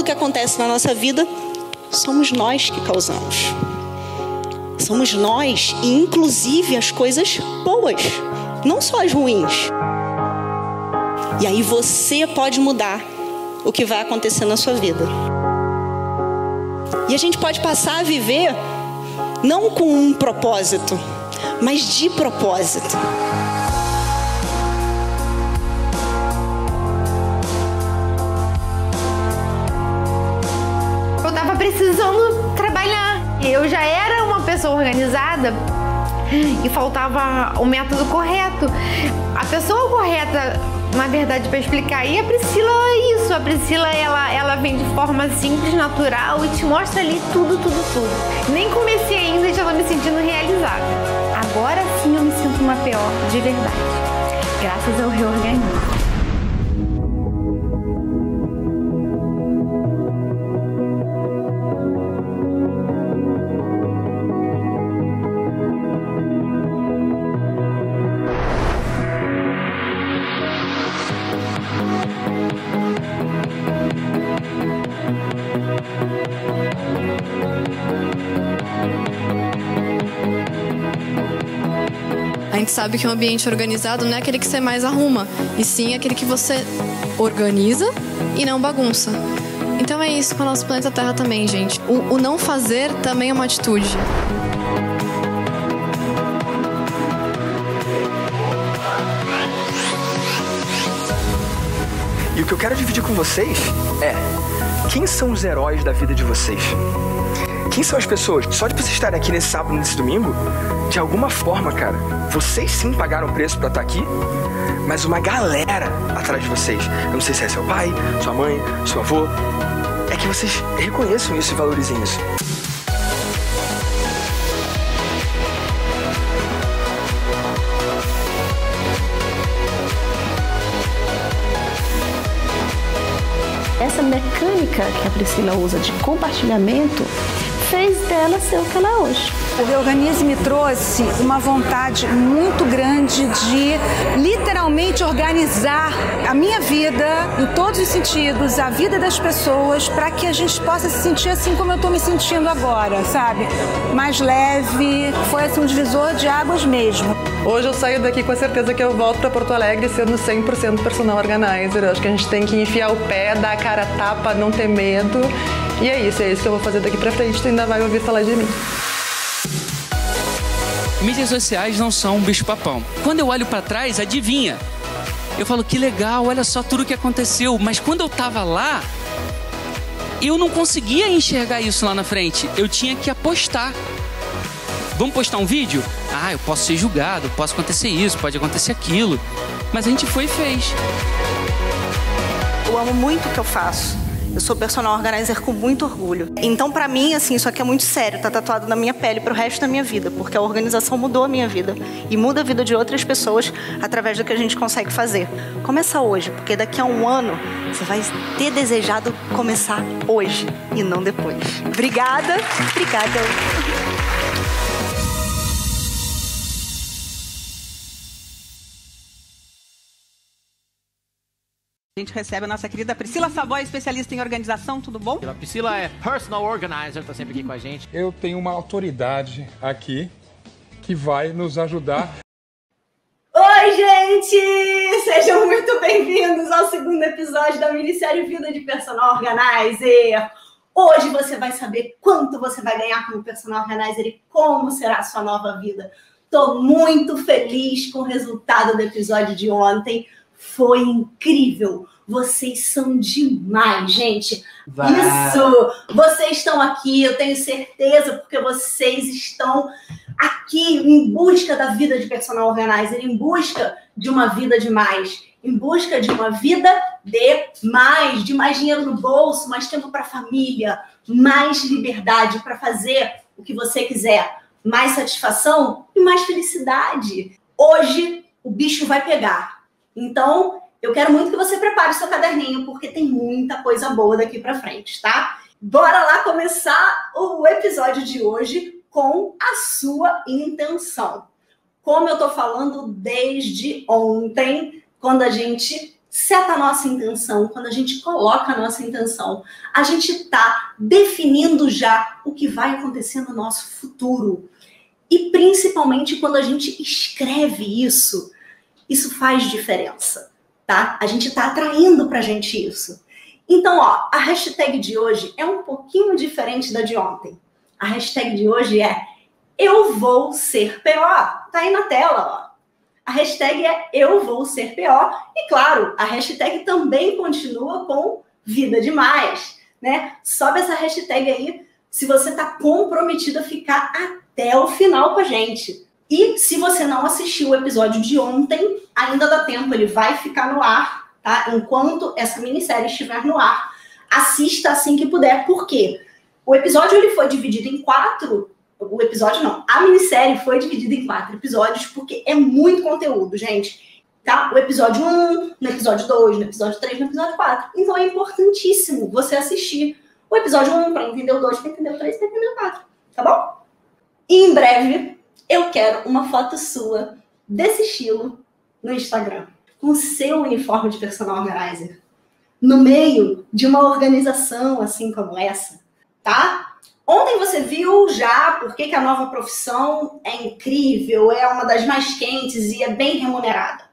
tudo que acontece na nossa vida, somos nós que causamos. Somos nós, e inclusive as coisas boas, não só as ruins. E aí você pode mudar o que vai acontecer na sua vida. E a gente pode passar a viver não com um propósito, mas de propósito. Eu tava precisando trabalhar. Eu já era uma pessoa organizada e faltava o método correto. A pessoa correta, na verdade, para explicar. E a Priscila é isso. A Priscila, ela vem de forma simples, natural e te mostra ali tudo. Nem comecei ainda e já tô me sentindo realizada. Agora sim eu me sinto uma PO de verdade. Graças ao Reorganize. A gente sabe que um ambiente organizado não é aquele que você mais arruma, e sim aquele que você organiza e não bagunça. Então é isso com o nosso planeta Terra também, gente. O não fazer também é uma atitude. E o que eu quero dividir com vocês é: quem são os heróis da vida de vocês? Quem são as pessoas? Só de vocês estarem aqui nesse sábado, nesse domingo, de alguma forma, cara, vocês sim pagaram o preço pra estar aqui, mas uma galera atrás de vocês. Eu não sei se é seu pai, sua mãe, seu avô. É que vocês reconheçam isso e valorizem isso. Essa mecânica que a Priscila usa de compartilhamento fez dela ser o que ela é hoje. O Reorganize me trouxe uma vontade muito grande de literalmente organizar a minha vida, em todos os sentidos, a vida das pessoas, para que a gente possa se sentir assim como eu estou me sentindo agora, sabe? Mais leve, foi assim um divisor de águas mesmo. Hoje eu saio daqui com a certeza que eu volto para Porto Alegre sendo 100% personal organizer. Eu acho que a gente tem que enfiar o pé, dar a cara a tapa, não ter medo. E é isso que eu vou fazer daqui pra frente. Tu ainda vai ouvir falar de mim. Mídias sociais não são um bicho-papão. Quando eu olho pra trás, adivinha? Eu falo, que legal, olha só tudo que aconteceu. Mas quando eu tava lá, eu não conseguia enxergar isso lá na frente. Eu tinha que apostar. Vamos postar um vídeo? Ah, eu posso ser julgado, posso acontecer isso, pode acontecer aquilo. Mas a gente foi e fez. Eu amo muito o que eu faço. Eu sou personal organizer com muito orgulho. Então, pra mim, assim, isso aqui é muito sério. Tá tatuado na minha pele pro resto da minha vida. Porque a organização mudou a minha vida. E muda a vida de outras pessoas através do que a gente consegue fazer. Começa hoje, porque daqui a um ano você vai ter desejado começar hoje e não depois. Obrigada. Obrigada. A gente recebe a nossa querida Priscila Savoy, especialista em organização, tudo bom? A Priscila é personal organizer, tá sempre aqui com a gente. Eu tenho uma autoridade aqui que vai nos ajudar. Oi, gente! Sejam muito bem-vindos ao segundo episódio da minissérie Vida de Personal Organizer. Hoje você vai saber quanto você vai ganhar como personal organizer e como será a sua nova vida. Tô muito feliz com o resultado do episódio de ontem. Foi incrível. Vocês são demais, gente. Vai. Isso! Vocês estão aqui, eu tenho certeza, porque vocês estão aqui em busca da vida de personal organizer, em busca de uma vida de mais, em busca de uma vida de mais dinheiro no bolso, mais tempo para a família, mais liberdade para fazer o que você quiser, mais satisfação e mais felicidade. Hoje o bicho vai pegar. Então, eu quero muito que você prepare o seu caderninho, porque tem muita coisa boa daqui pra frente, tá? Bora lá começar o episódio de hoje com a sua intenção. Como eu tô falando desde ontem, quando a gente seta a nossa intenção, quando a gente coloca a nossa intenção, a gente está definindo já o que vai acontecer no nosso futuro. E principalmente quando a gente escreve isso faz diferença, tá? A gente está atraindo pra gente isso. Então, ó, a hashtag de hoje é um pouquinho diferente da de ontem. A hashtag de hoje é Eu Vou Ser PO. Tá aí na tela, ó. A hashtag é Eu Vou Ser PO. E claro, a hashtag também continua com Vida Demais, né? Sobe essa hashtag aí se você tá comprometido a ficar até o final com a gente. E se você não assistiu o episódio de ontem, ainda dá tempo, ele vai ficar no ar, tá? Enquanto essa minissérie estiver no ar, assista assim que puder. Por quê? O episódio ele foi dividido em 4. O episódio não, a minissérie foi dividida em 4 episódios, porque é muito conteúdo, gente. Tá? O episódio 1, no episódio 2, no episódio 3, no episódio 4. Então é importantíssimo você assistir o episódio 1 para entender o 2, para entender o 3, para entender o 4. Tá bom? E em breve eu quero uma foto sua desse estilo no Instagram, com o seu uniforme de personal organizer, no meio de uma organização assim como essa, tá? Ontem você viu já por que a nova profissão é incrível, é uma das mais quentes e é bem remunerada.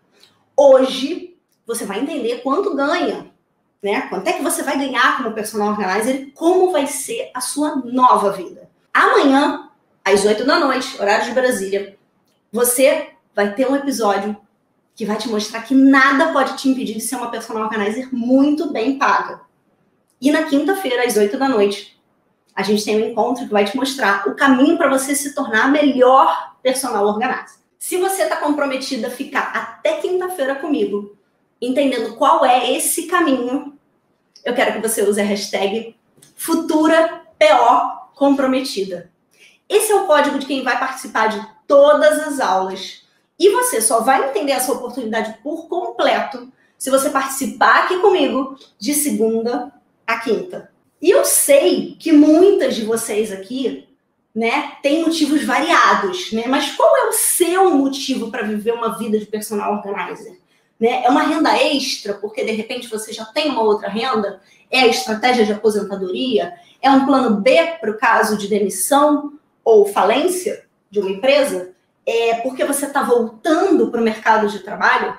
Hoje você vai entender quanto ganha, né? Quanto é que você vai ganhar como personal organizer e como vai ser a sua nova vida. Amanhã, às 8 da noite, horário de Brasília, você vai ter um episódio que vai te mostrar que nada pode te impedir de ser uma personal organizer muito bem paga. E na quinta-feira, às 8 da noite, a gente tem um encontro que vai te mostrar o caminho para você se tornar a melhor personal organizer. Se você está comprometida a ficar até quinta-feira comigo, entendendo qual é esse caminho, eu quero que você use a hashtag FuturaPOComprometida. Esse é o código de quem vai participar de todas as aulas. E você só vai entender essa oportunidade por completo se você participar aqui comigo de segunda a quinta. E eu sei que muitas de vocês aqui, né, têm motivos variados, né? Mas qual é o seu motivo para viver uma vida de personal organizer? Né? É uma renda extra, porque de repente você já tem uma outra renda? É a estratégia de aposentadoria? É um plano B para o caso de demissão ou falência de uma empresa? É porque você está voltando para o mercado de trabalho?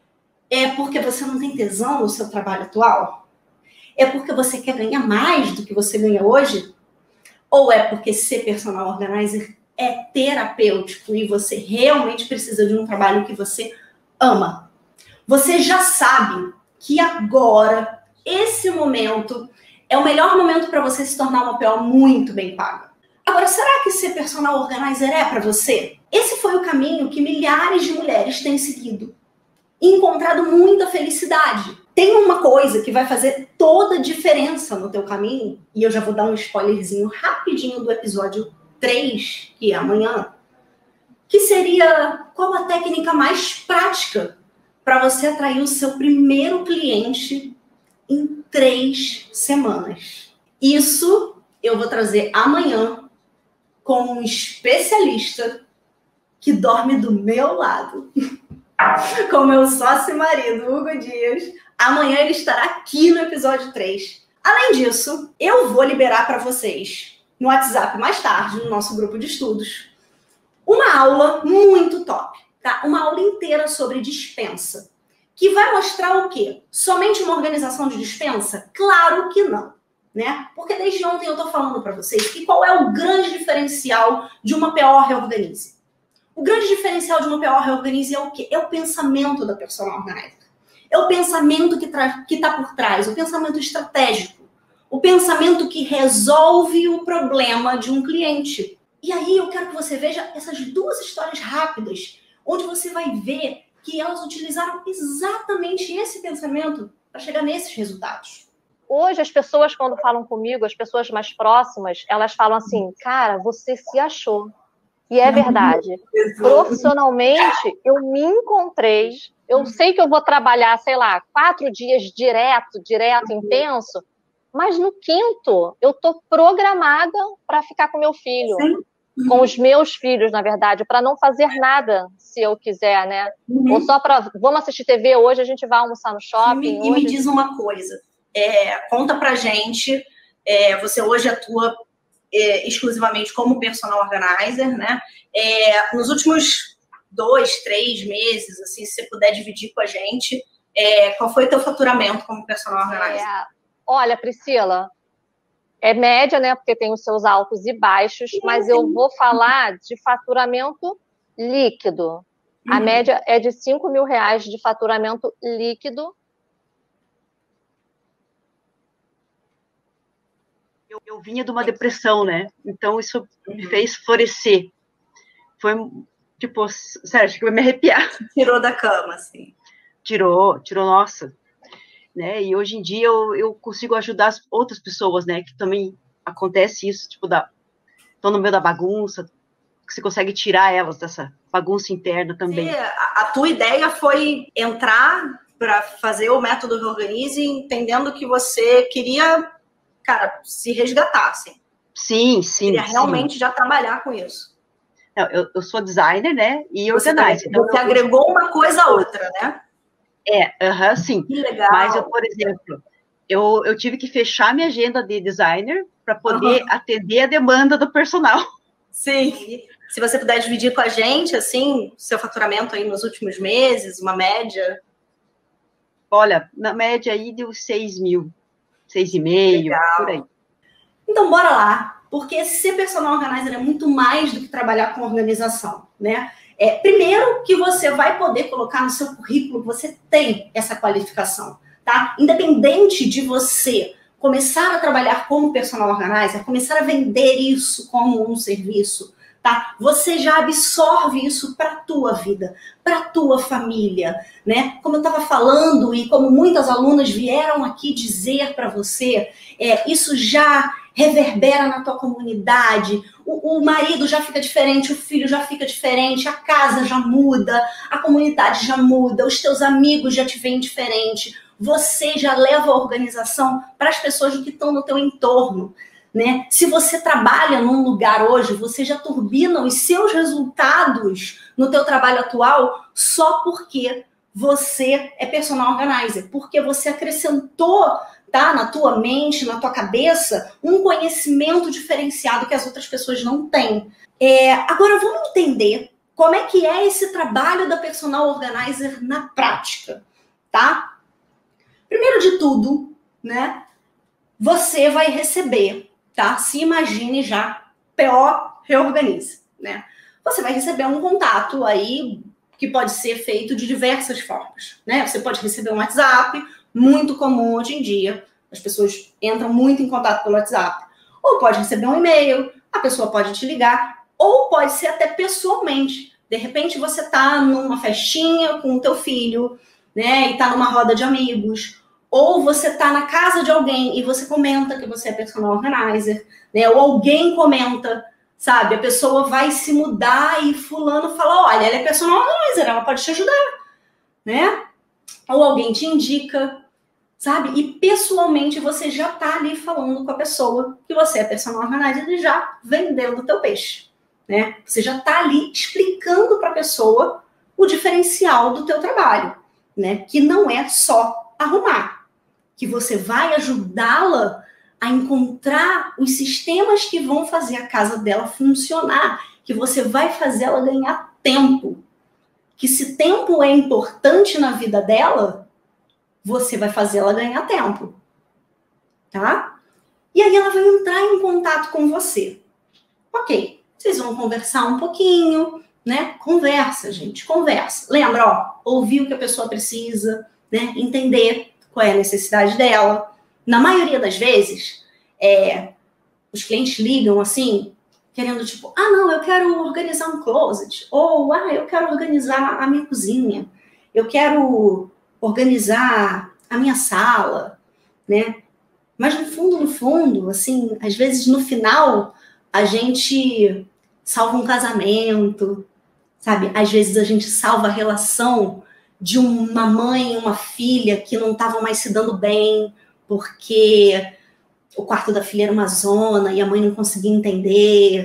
É porque você não tem tesão no seu trabalho atual? É porque você quer ganhar mais do que você ganha hoje? Ou é porque ser personal organizer é terapêutico e você realmente precisa de um trabalho que você ama? Você já sabe que agora, esse momento, é o melhor momento para você se tornar uma PO muito bem paga. Agora, será que ser personal organizer é para você? Esse foi o caminho que milhares de mulheres têm seguido e encontrado muita felicidade. Tem uma coisa que vai fazer toda a diferença no teu caminho, e eu já vou dar um spoilerzinho rapidinho do episódio 3, que é amanhã, que seria qual a técnica mais prática para você atrair o seu primeiro cliente em 3 semanas. Isso eu vou trazer amanhã com um especialista que dorme do meu lado, com meu sócio e marido, Hugo Dias. Amanhã ele estará aqui no episódio 3. Além disso, eu vou liberar para vocês, no WhatsApp mais tarde, no nosso grupo de estudos, uma aula muito top, tá? Uma aula inteira sobre dispensa, que vai mostrar o quê? Somente uma organização de dispensa? Claro que não, né? Porque desde ontem eu tô falando para vocês que qual é o grande diferencial de uma PO Reorganize. O grande diferencial de uma PO Reorganize é o quê? É o pensamento da personal organizer. É o pensamento que está por trás, o pensamento estratégico, o pensamento que resolve o problema de um cliente. E aí eu quero que você veja essas 2 histórias rápidas, onde você vai ver que elas utilizaram exatamente esse pensamento para chegar nesses resultados. Hoje as pessoas, quando falam comigo, as pessoas mais próximas, elas falam assim, cara, você se achou. E é verdade. Profissionalmente, eu me encontrei. Eu sei que eu vou trabalhar, sei lá, 4 dias direto, intenso, mas no 5º eu tô programada para ficar com meu filho. com os meus filhos, na verdade, para não fazer nada se eu quiser, né? Ou só para, vamos assistir TV hoje, a gente vai almoçar no shopping. E me diz uma coisa, conta pra gente, você hoje atua exclusivamente como personal organizer, né? Nos últimos 2, 3 meses, assim, se você puder dividir com a gente, qual foi o teu faturamento como personal organizer? Olha, Priscila, é média, né? Porque tem os seus altos e baixos, mas eu vou falar de faturamento líquido. A média é de R$5.000 de faturamento líquido. Eu vinha de uma depressão, né? Então isso me fez florescer. Foi, tipo, sério, acho que vai me arrepiar. Tirou da cama, assim. Tirou, nossa. Né? E hoje em dia eu consigo ajudar as outras pessoas, né? Que também acontece isso, tipo, estão no meio da bagunça, que você consegue tirar elas dessa bagunça interna também. A tua ideia foi entrar para fazer o método Reorganize, entendendo que você queria, cara, se resgatar, assim. Sim. Queria realmente já trabalhar com isso. Não, eu sou designer, né? E organizer. Então, você agregou uma coisa a outra, né? Sim. Que legal. Mas eu, por exemplo, eu tive que fechar minha agenda de designer para poder atender a demanda do personal. Sim. Se você puder dividir com a gente, assim, seu faturamento aí nos últimos meses, uma média. Olha, na média aí deu 6.000, 6,5, por aí. Então, bora lá. Porque ser personal organizer é muito mais do que trabalhar com organização, né? Primeiro que você vai poder colocar no seu currículo que você tem essa qualificação, tá? Independente de você começar a trabalhar como personal organizer, começar a vender isso como um serviço, tá? Você já absorve isso para a tua vida, para a tua família, né? Como eu estava falando e como muitas alunas vieram aqui dizer para você, isso já reverbera na tua comunidade, o marido já fica diferente, o filho já fica diferente, a casa já muda, a comunidade já muda, os teus amigos já te veem diferente, você já leva a organização para as pessoas que estão no teu entorno, né? Se você trabalha num lugar hoje, você já turbina os seus resultados no teu trabalho atual só porque você é personal organizer, porque você acrescentou, tá, na tua mente, na tua cabeça, um conhecimento diferenciado que as outras pessoas não têm. Agora vamos entender como é que é esse trabalho da personal organizer na prática, tá? Primeiro de tudo, né, você vai receber, tá? Se imagine já, PO Reorganize, né? Você vai receber um contato aí que pode ser feito de diversas formas, né? Você pode receber um WhatsApp, muito comum hoje em dia, as pessoas entram muito em contato pelo WhatsApp, ou pode receber um e-mail, a pessoa pode te ligar, ou pode ser até pessoalmente. De repente você tá numa festinha com o teu filho, né, e tá numa roda de amigos, ou você tá na casa de alguém e você comenta que você é personal organizer, né, ou alguém comenta, sabe, a pessoa vai se mudar e fulano fala, olha, ela é personal organizer, ela pode te ajudar, né, ou alguém te indica, sabe, e pessoalmente você já tá ali falando com a pessoa que você é personal organizer e já vendendo o teu peixe, né, você já tá ali explicando para a pessoa o diferencial do teu trabalho, né, que não é só arrumar, que você vai ajudá-la a encontrar os sistemas que vão fazer a casa dela funcionar, que você vai fazer ela ganhar tempo, que se tempo é importante na vida dela, você vai fazer ela ganhar tempo, tá? E aí ela vai entrar em contato com você. Ok, vocês vão conversar um pouquinho, né? Conversa, gente, conversa. Lembra, ó, ouvir o que a pessoa precisa, né? Entender qual é a necessidade dela. Na maioria das vezes, os clientes ligam assim, querendo tipo, ah, não, eu quero organizar um closet, ou, eu quero organizar a minha cozinha, eu quero organizar a minha sala, né? Mas no fundo, assim, às vezes no final, a gente salva um casamento, sabe? Às vezes a gente salva a relação de uma mãe e uma filha que não estavam mais se dando bem, porque o quarto da filha era uma zona e a mãe não conseguia entender,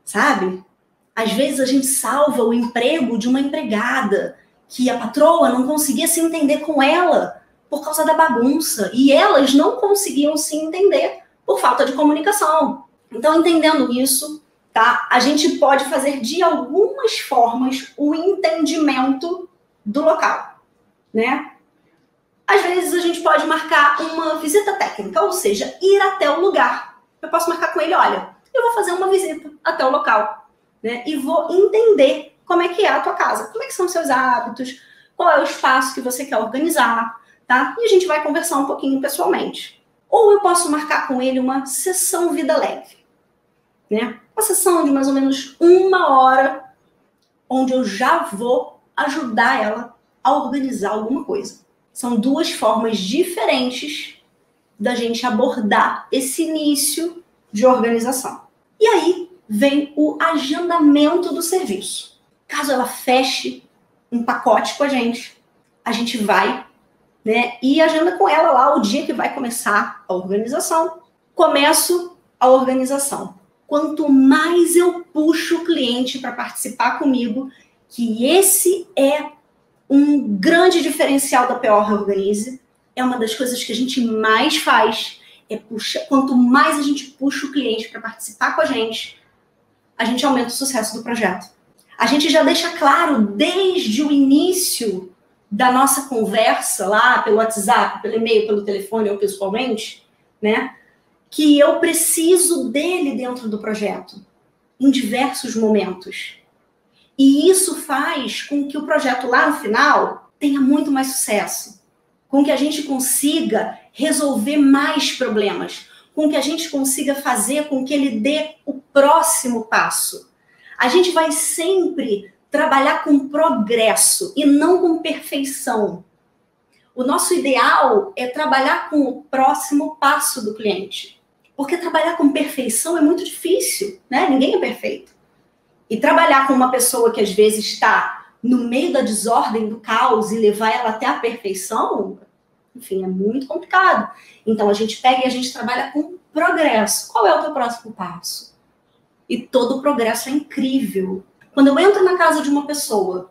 sabe? Às vezes a gente salva o emprego de uma empregada que a patroa não conseguia se entender com ela por causa da bagunça. E elas não conseguiam se entender por falta de comunicação. Então, entendendo isso, tá? A gente pode fazer de algumas formas o entendimento do local, né? Às vezes a gente pode marcar uma visita técnica, ou seja, ir até o lugar. Eu posso marcar com ele, olha, eu vou fazer uma visita até o local, né? E vou entender como é que é a tua casa, como é que são os seus hábitos, qual é o espaço que você quer organizar, tá? E a gente vai conversar um pouquinho pessoalmente. Ou eu posso marcar com ele uma sessão vida leve, né? Uma sessão de mais ou menos 1 hora, onde eu já vou ajudar ela a organizar alguma coisa. São 2 formas diferentes da gente abordar esse início de organização. E aí vem o agendamento do serviço. Caso ela feche um pacote com a gente vai, né, e agenda com ela lá o dia que vai começar a organização. Começo a organização. Quanto mais eu puxo o cliente para participar comigo, que esse é um grande diferencial da PO Reorganize, é uma das coisas que a gente mais faz, quanto mais a gente puxa o cliente para participar com a gente aumenta o sucesso do projeto. A gente já deixa claro desde o início da nossa conversa lá pelo WhatsApp, pelo e-mail, pelo telefone ou pessoalmente, né, que eu preciso dele dentro do projeto, em diversos momentos. E isso faz com que o projeto lá no final tenha muito mais sucesso, com que a gente consiga resolver mais problemas, com que a gente consiga fazer com que ele dê o próximo passo. A gente vai sempre trabalhar com progresso e não com perfeição. O nosso ideal é trabalhar com o próximo passo do cliente. Porque trabalhar com perfeição é muito difícil, né? Ninguém é perfeito. E trabalhar com uma pessoa que às vezes está no meio da desordem, do caos, e levar ela até a perfeição, enfim, é muito complicado. Então a gente pega e a gente trabalha com progresso. Qual é o teu próximo passo? E todo o progresso é incrível. Quando eu entro na casa de uma pessoa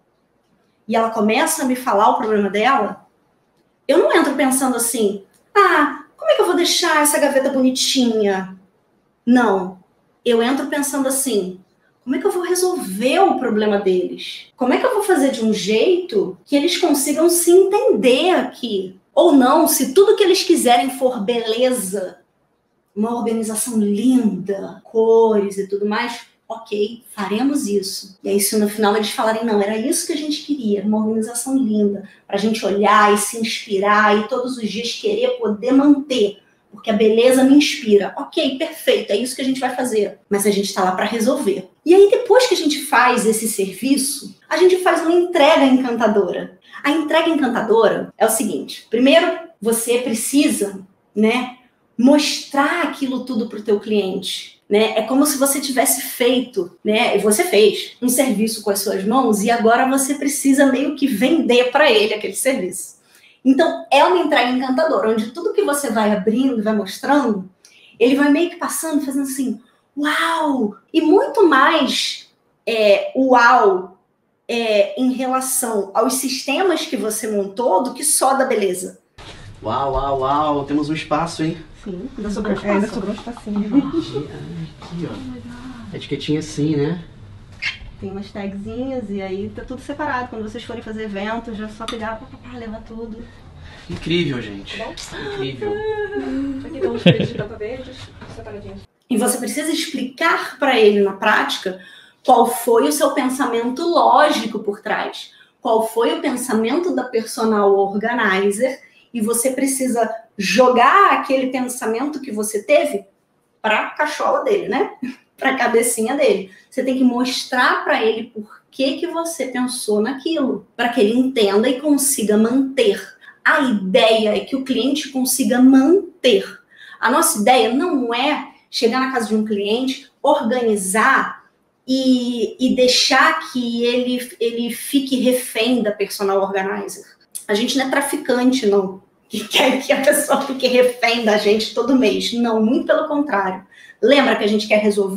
e ela começa a me falar o problema dela, eu não entro pensando assim, como é que eu vou deixar essa gaveta bonitinha? Não. Eu entro pensando assim, como é que eu vou resolver o problema deles? Como é que eu vou fazer de um jeito que eles consigam se entender aqui? Ou não, se tudo que eles quiserem for beleza, uma organização linda, cores e tudo mais, ok, faremos isso. E aí se no final eles falarem, não, era isso que a gente queria, uma organização linda, para a gente olhar e se inspirar e todos os dias querer poder manter, porque a beleza me inspira. Ok, perfeito, é isso que a gente vai fazer. Mas a gente está lá para resolver. E aí depois que a gente faz esse serviço, a gente faz uma entrega encantadora. A entrega encantadora é o seguinte, primeiro você precisa, né, mostrar aquilo tudo para o teu cliente, né? É como se você tivesse feito, né? E você fez um serviço com as suas mãos e agora você precisa meio que vender para ele aquele serviço. Então, é uma entrega encantadora, onde tudo que você vai abrindo, vai mostrando, ele vai meio que passando, fazendo assim, uau! E muito mais uau em relação aos sistemas que você montou do que só da beleza. Uau, uau, uau! Temos um espaço, hein? Sim, ainda sobrou um espaço. Ainda sobrou um espacinho. Aqui, ó. Etiquetinha assim, né? Tem umas tagzinhas e aí tá tudo separado. Quando vocês forem fazer evento, já só pegar, levar tudo. Incrível, gente. Incrível. Aqui tem uns pedidos de tampa verdes, separadinhos. E você precisa explicar para ele na prática qual foi o seu pensamento lógico por trás. Qual foi o pensamento da personal organizer. E você precisa jogar aquele pensamento que você teve para a cachola dele, né? Para a cabecinha dele. Você tem que mostrar para ele por que você pensou naquilo, para que ele entenda e consiga manter. A ideia é que o cliente consiga manter. A nossa ideia não é chegar na casa de um cliente, organizar e deixar que ele fique refém da personal organizer. A gente não é traficante, não, que quer que a pessoa fique refém da gente todo mês. Não, muito pelo contrário. Lembra que a gente quer resolver?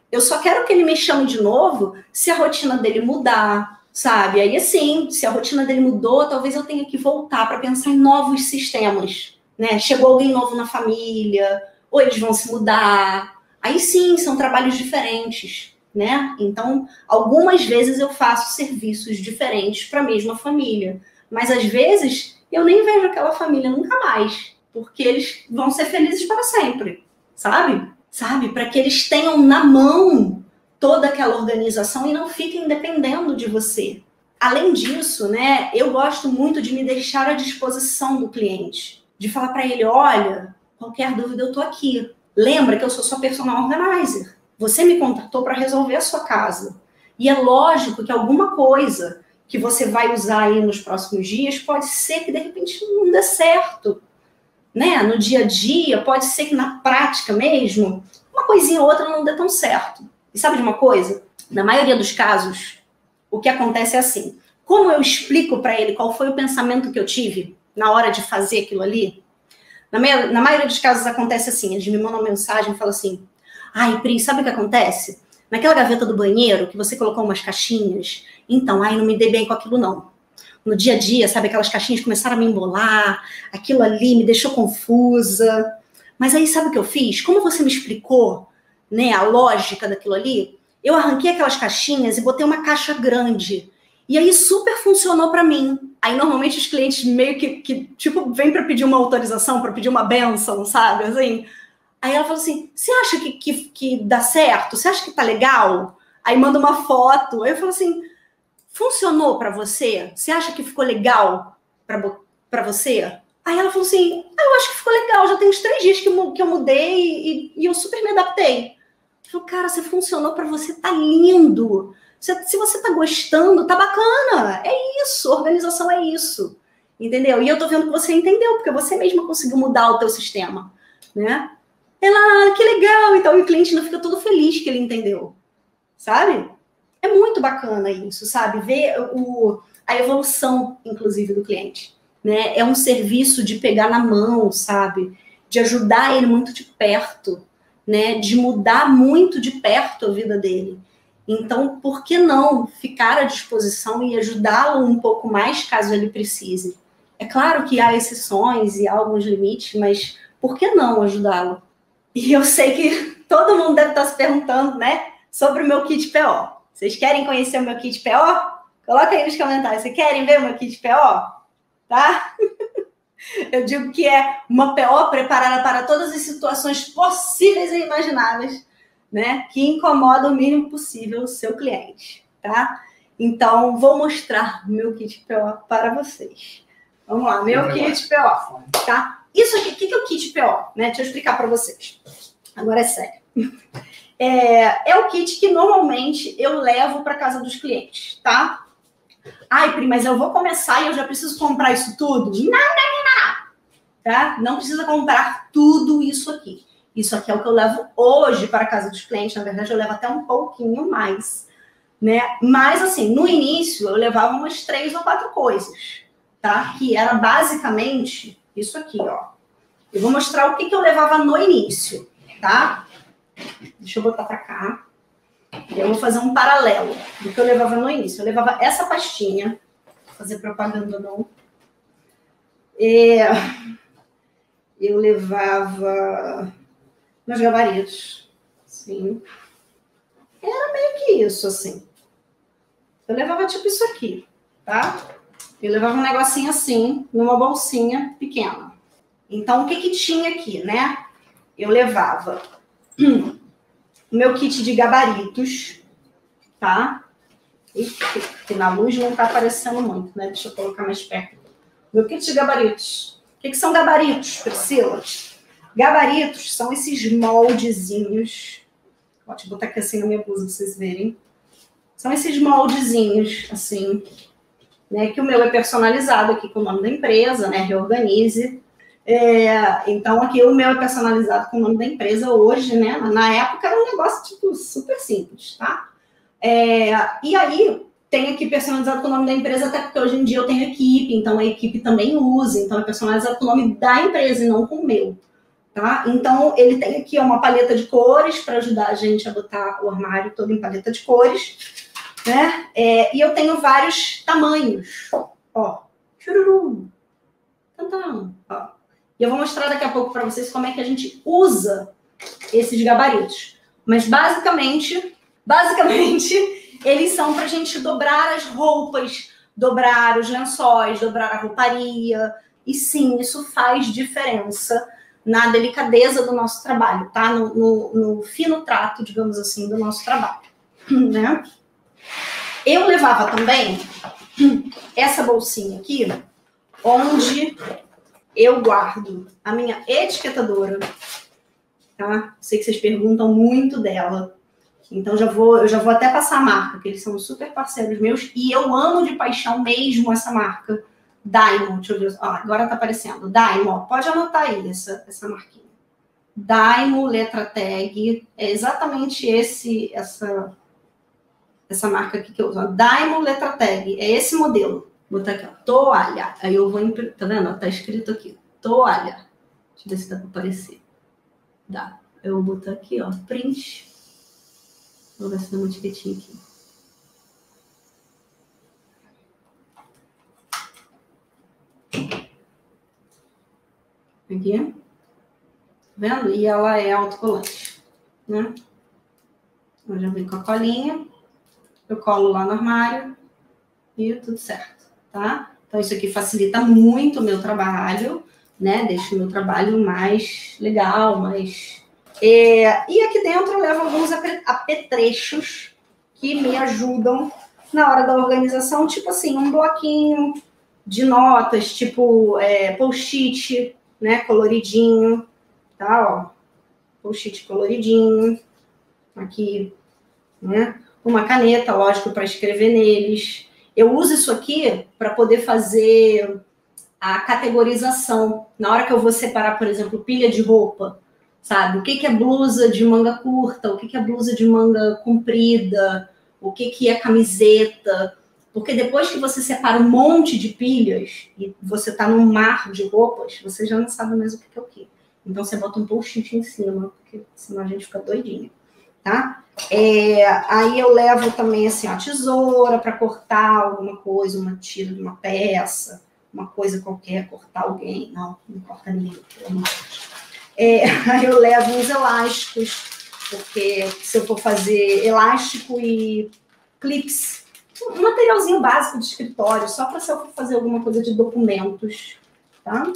Eu só quero que ele me chame de novo se a rotina dele mudar, sabe? Aí, assim, se a rotina dele mudou, talvez eu tenha que voltar para pensar em novos sistemas, né? Chegou alguém novo na família, ou eles vão se mudar. Aí, sim, são trabalhos diferentes, né? Então, algumas vezes eu faço serviços diferentes para a mesma família. Mas, às vezes, eu nem vejo aquela família nunca mais, porque eles vão ser felizes para sempre, sabe? Para que eles tenham na mão toda aquela organização e não fiquem dependendo de você. Além disso, né, eu gosto muito de me deixar à disposição do cliente, de falar para ele, olha, qualquer dúvida eu tô aqui. Lembra que eu sou sua personal organizer. Você me contratou para resolver a sua casa. E é lógico que alguma coisa que você vai usar aí nos próximos dias pode ser que de repente não dê certo, né? No dia a dia, pode ser que na prática mesmo, uma coisinha ou outra não dê tão certo. E sabe de uma coisa? Na maioria dos casos, o que acontece é assim. Como eu explico para ele qual foi o pensamento que eu tive na hora de fazer aquilo ali, na maioria dos casos acontece assim, eles me mandam uma mensagem e falam assim, ai, Pri, sabe o que acontece? Naquela gaveta do banheiro, que você colocou umas caixinhas, então, ai, não me dei bem com aquilo não. No dia a dia, sabe, aquelas caixinhas começaram a me embolar, aquilo ali me deixou confusa. Mas aí, sabe o que eu fiz? Como você me explicou, né, a lógica daquilo ali, eu arranquei aquelas caixinhas e botei uma caixa grande. E aí super funcionou para mim. Aí normalmente os clientes meio que tipo, vêm para pedir uma autorização, para pedir uma bênção, sabe? Assim. Aí ela falou assim, você acha que dá certo? Você acha que tá legal? Aí manda uma foto. Aí eu falo assim, funcionou para você? Você acha que ficou legal para você? Aí ela falou assim, eu acho que ficou legal, já tem uns 3 dias que eu mudei e eu super me adaptei. Eu falei, cara, você funcionou para você, tá lindo. Se você tá gostando, tá bacana. É isso, organização é isso. Entendeu? E eu tô vendo que você entendeu, porque você mesma conseguiu mudar o teu sistema, né? Ela, que legal. Então o cliente não fica todo feliz que ele entendeu, sabe? É muito bacana isso, sabe? Ver a evolução, inclusive, do cliente, né? É um serviço de pegar na mão, sabe? De ajudar ele muito de perto, né? De mudar muito de perto a vida dele. Então, por que não ficar à disposição e ajudá-lo um pouco mais, caso ele precise? É claro que há exceções e há alguns limites, mas por que não ajudá-lo? E eu sei que todo mundo deve estar se perguntando, né, sobre o meu kit PO. Vocês querem conhecer o meu kit PO? Coloca aí nos comentários. Vocês querem ver o meu kit PO? Tá? Eu digo que é uma PO preparada para todas as situações possíveis e imagináveis, né, que incomoda o mínimo possível o seu cliente, tá? Então, vou mostrar o meu kit PO para vocês. Vamos lá, meu kit PO, tá? Isso aqui, o que é o kit PO, né? Deixa eu explicar para vocês. Agora é sério. É o kit que normalmente eu levo para casa dos clientes, tá? Ai, Pri, mas eu vou começar e eu já preciso comprar isso tudo? Não. Tá? Não precisa comprar tudo isso aqui. Isso aqui é o que eu levo hoje para a casa dos clientes. Na verdade, eu levo até um pouquinho mais, né? Mas, assim, no início, eu levava umas 3 ou 4 coisas, tá? Que era basicamente isso aqui, ó. Eu vou mostrar o que eu levava no início, tá? Deixa eu botar para cá. Eu vou fazer um paralelo do que eu levava no início. Eu levava essa pastinha. Vou fazer propaganda, não. Eu levava meus gabaritos, sim. Era meio que isso, assim. Eu levava tipo isso aqui, tá? Eu levava um negocinho assim, numa bolsinha pequena. Então, o que tinha aqui, né? Eu levava o meu kit de gabaritos, tá? Que na luz não tá aparecendo muito, né? Deixa eu colocar mais perto. Meu kit de gabaritos. O que são gabaritos, Priscila? Gabaritos são esses moldezinhos. Deixa eu botar aqui assim na minha blusa pra vocês verem. São esses moldezinhos, assim, né? Que o meu é personalizado aqui com o nome da empresa, né? Reorganize. Então, aqui o meu é personalizado com o nome da empresa hoje, né? Na época era um negócio, tipo, super simples, tá? E aí, tem aqui personalizado com o nome da empresa, até porque hoje em dia eu tenho equipe, então a equipe também usa, então é personalizado com o nome da empresa e não com o meu, tá? Então, ele tem aqui uma paleta de cores para ajudar a gente a botar o armário todo em paleta de cores, né? E eu tenho vários tamanhos, ó. Chururu. Tantão, ó. E eu vou mostrar daqui a pouco para vocês como é que a gente usa esses gabaritos. Mas, basicamente, eles são para a gente dobrar as roupas, dobrar os lençóis, dobrar a rouparia. E sim, isso faz diferença na delicadeza do nosso trabalho, tá? No fino trato, digamos assim, do nosso trabalho, né? Eu levava também essa bolsinha aqui, onde eu guardo a minha etiquetadora, tá? Sei que vocês perguntam muito dela. Então, eu já vou até passar a marca, que eles são super parceiros meus. E eu amo de paixão mesmo essa marca. Daimo, deixa eu ver. Ó, agora tá aparecendo. Daimo, ó, pode anotar aí essa marquinha. Daimo, letra tag. É exatamente essa marca aqui que eu uso. Daimo, letra tag. É esse modelo. Vou botar aqui, ó. Toalha. Aí eu vou... Tá vendo? Tá escrito aqui. Toalha. Deixa eu ver se dá pra aparecer. Dá. Eu vou botar aqui, ó. Print. Vou ver se dá uma etiquetinha aqui. Aqui. Tá vendo? E ela é autocolante, né? Eu já vem com a colinha. Eu colo lá no armário. E tudo certo, tá? Então, isso aqui facilita muito o meu trabalho, né? Deixa o meu trabalho mais legal, mais... E aqui dentro eu levo alguns apetrechos que me ajudam na hora da organização, tipo assim, um bloquinho de notas, tipo post-it, né, coloridinho, tá, ó, post-it coloridinho, aqui, né, uma caneta, lógico, para escrever neles. Eu uso isso aqui para poder fazer a categorização. Na hora que eu vou separar, por exemplo, pilha de roupa, sabe? O que é blusa de manga curta, o que é blusa de manga comprida, o que é camiseta. Porque depois que você separa um monte de pilhas e você tá num mar de roupas, você já não sabe mais o que é o que. Então você bota um post-it em cima, porque senão a gente fica doidinha, tá? Aí eu levo também assim, a tesoura para cortar alguma coisa, uma tira de uma peça, uma coisa qualquer, cortar alguém. Não corta ninguém, pelo amor de Deus. Aí eu levo uns elásticos, porque se eu for fazer elástico e clips, um materialzinho básico de escritório, só para se eu for fazer alguma coisa de documentos, tá?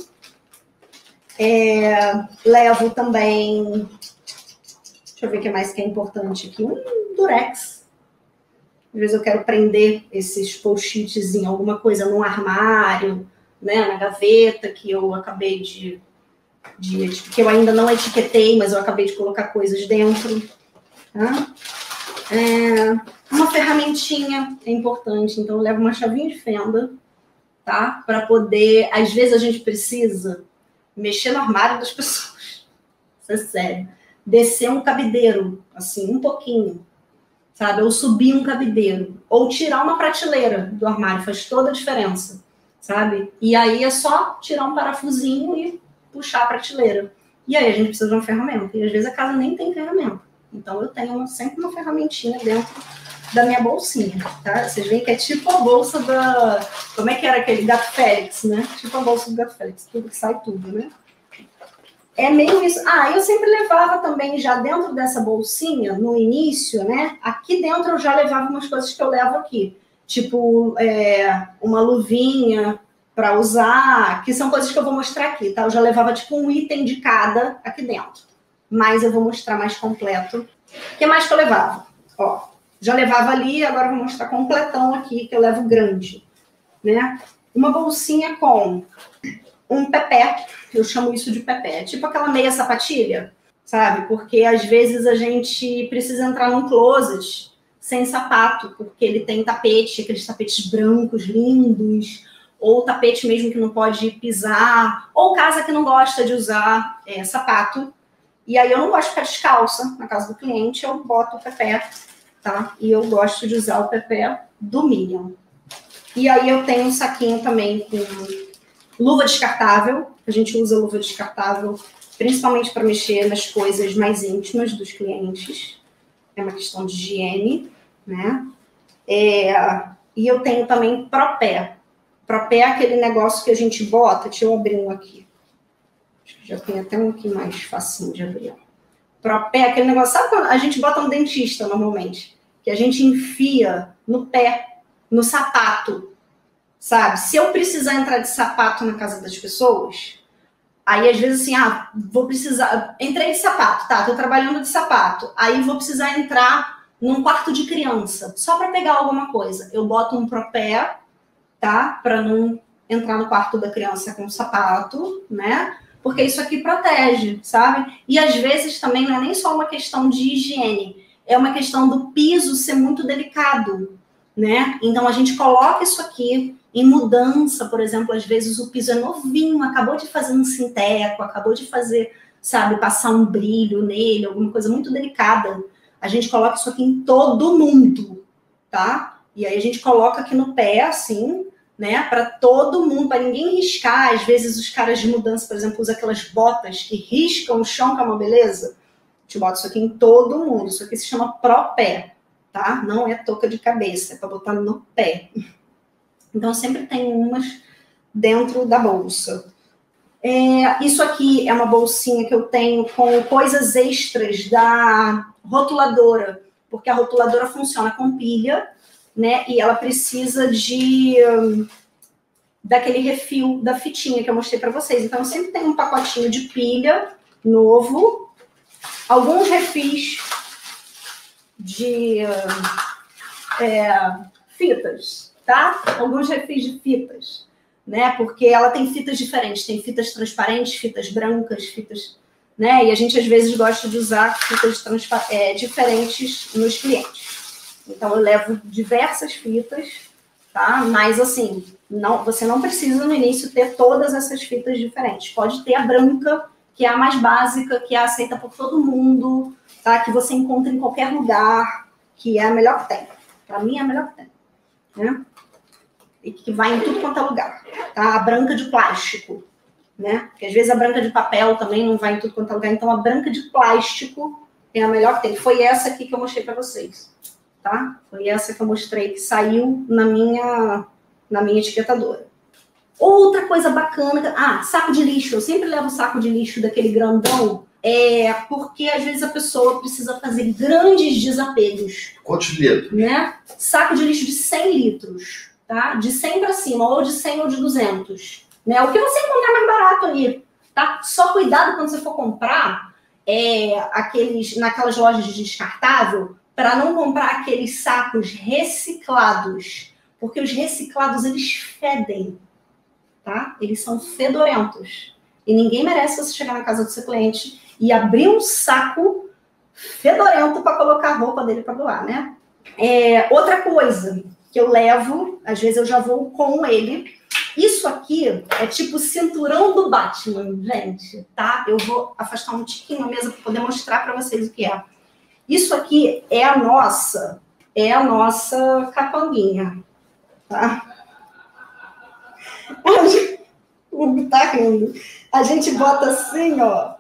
Levo também, deixa eu ver o que mais que é importante aqui, um durex. Às vezes eu quero prender esses post-its em alguma coisa no armário, né, na gaveta, que eu acabei que eu ainda não etiquetei, mas eu acabei de colocar coisas dentro. Tá? Uma ferramentinha é importante, então eu levo uma chavinha de fenda, tá? Para poder, às vezes a gente precisa mexer no armário das pessoas. Isso é sério. Descer um cabideiro, assim, um pouquinho, sabe? Ou subir um cabideiro, ou tirar uma prateleira do armário, faz toda a diferença, sabe? E aí é só tirar um parafusinho e puxar a prateleira. E aí a gente precisa de uma ferramenta. E às vezes a casa nem tem ferramenta. Então eu tenho sempre uma ferramentinha dentro da minha bolsinha, tá? Vocês veem que é tipo a bolsa da... Como é que era aquele Gato Félix, né? Tipo a bolsa do Gato Félix. Tudo que sai tudo, né? É meio isso. Eu sempre levava também já dentro dessa bolsinha, no início, né? Aqui dentro eu já levava umas coisas que eu levo aqui. Tipo, uma luvinha para usar, que são coisas que eu vou mostrar aqui, tá? Eu já levava tipo um item de cada aqui dentro, mas eu vou mostrar mais completo. O que mais que eu levava? Ó, já levava ali, agora eu vou mostrar completão aqui, que eu levo grande, né? Uma bolsinha com um pepé, eu chamo isso de pepé, tipo aquela meia sapatilha, sabe? Porque às vezes a gente precisa entrar num closet sem sapato, porque ele tem tapete, aqueles tapetes brancos lindos, ou tapete mesmo que não pode pisar, ou casa que não gosta de usar sapato. E aí eu não gosto de ficar descalça na casa do cliente, eu boto o pepé, tá? E eu gosto de usar o pepé do Minion. E aí eu tenho um saquinho também com luva descartável, a gente usa luva descartável principalmente para mexer nas coisas mais íntimas dos clientes. É uma questão de higiene, né? E eu tenho também Propé. Propé é aquele negócio que a gente bota, deixa eu abrir um aqui. Acho que já tem até um aqui mais facinho de abrir. Propé é aquele negócio, sabe quando a gente bota um dentista normalmente? Que a gente enfia no pé, no sapato, sabe? Se eu precisar entrar de sapato na casa das pessoas, aí às vezes assim, vou precisar, entrei de sapato, tá, tô trabalhando de sapato, aí vou precisar entrar num quarto de criança, só para pegar alguma coisa. Eu boto um Propé, tá? Para não entrar no quarto da criança com sapato, né? Porque isso aqui protege, sabe? E às vezes também não é nem só uma questão de higiene, é uma questão do piso ser muito delicado, né? Então a gente coloca isso aqui em mudança, por exemplo, às vezes o piso é novinho, acabou de fazer um sinteco, acabou de fazer, sabe, passar um brilho nele, alguma coisa muito delicada. A gente coloca isso aqui em todo mundo, tá? E aí a gente coloca aqui no pé, assim, né? Para todo mundo, para ninguém riscar. Às vezes os caras de mudança, por exemplo, usam aquelas botas que riscam o chão, que é uma beleza. A gente bota isso aqui em todo mundo. Isso aqui se chama Propé, tá? Não é touca de cabeça, é para botar no pé. Então sempre tem umas dentro da bolsa. Isso aqui é uma bolsinha que eu tenho com coisas extras da rotuladora, porque a rotuladora funciona com pilha, né? E ela precisa daquele refil da fitinha que eu mostrei para vocês. Então, eu sempre tenho um pacotinho de pilha novo, alguns refis de fitas, tá? Alguns refis de fitas, né? Porque ela tem fitas diferentes, tem fitas transparentes, fitas brancas, fitas, né? E a gente às vezes gosta de usar fitas diferentes nos clientes. Então eu levo diversas fitas, tá? Mas assim, você não precisa no início ter todas essas fitas diferentes. Pode ter a branca, que é a mais básica, que é aceita por todo mundo, tá? Que você encontra em qualquer lugar, que é a melhor que tem. Para mim é a melhor que tem, né? E que vai em tudo quanto é lugar, tá? A branca de plástico, né? Porque às vezes a branca de papel também não vai em tudo quanto é lugar. Então a branca de plástico é a melhor que tem. Foi essa aqui que eu mostrei para vocês, tá? Foi essa que eu mostrei que saiu na minha etiquetadora. Outra coisa bacana, saco de lixo. Eu sempre levo saco de lixo daquele grandão, porque às vezes a pessoa precisa fazer grandes desapegos. Quantos litros? Né? Saco de lixo de 100 litros, tá? De 100 para cima, ou de 100 ou de 200. Né? O que você encontrar mais barato ali, tá? Só cuidado quando você for comprar naquelas lojas de descartável, para não comprar aqueles sacos reciclados, porque os reciclados, eles fedem, tá? Eles são fedorentos. E ninguém merece você chegar na casa do seu cliente e abrir um saco fedorento para colocar a roupa dele para doar, né? Outra coisa que eu levo, às vezes eu já vou com ele. Isso aqui é tipo o cinturão do Batman, gente, tá? Eu vou afastar um tiquinho a mesa para poder mostrar para vocês o que é. Isso aqui é a nossa capanguinha, tá? Tá rindo. A gente bota assim, ó.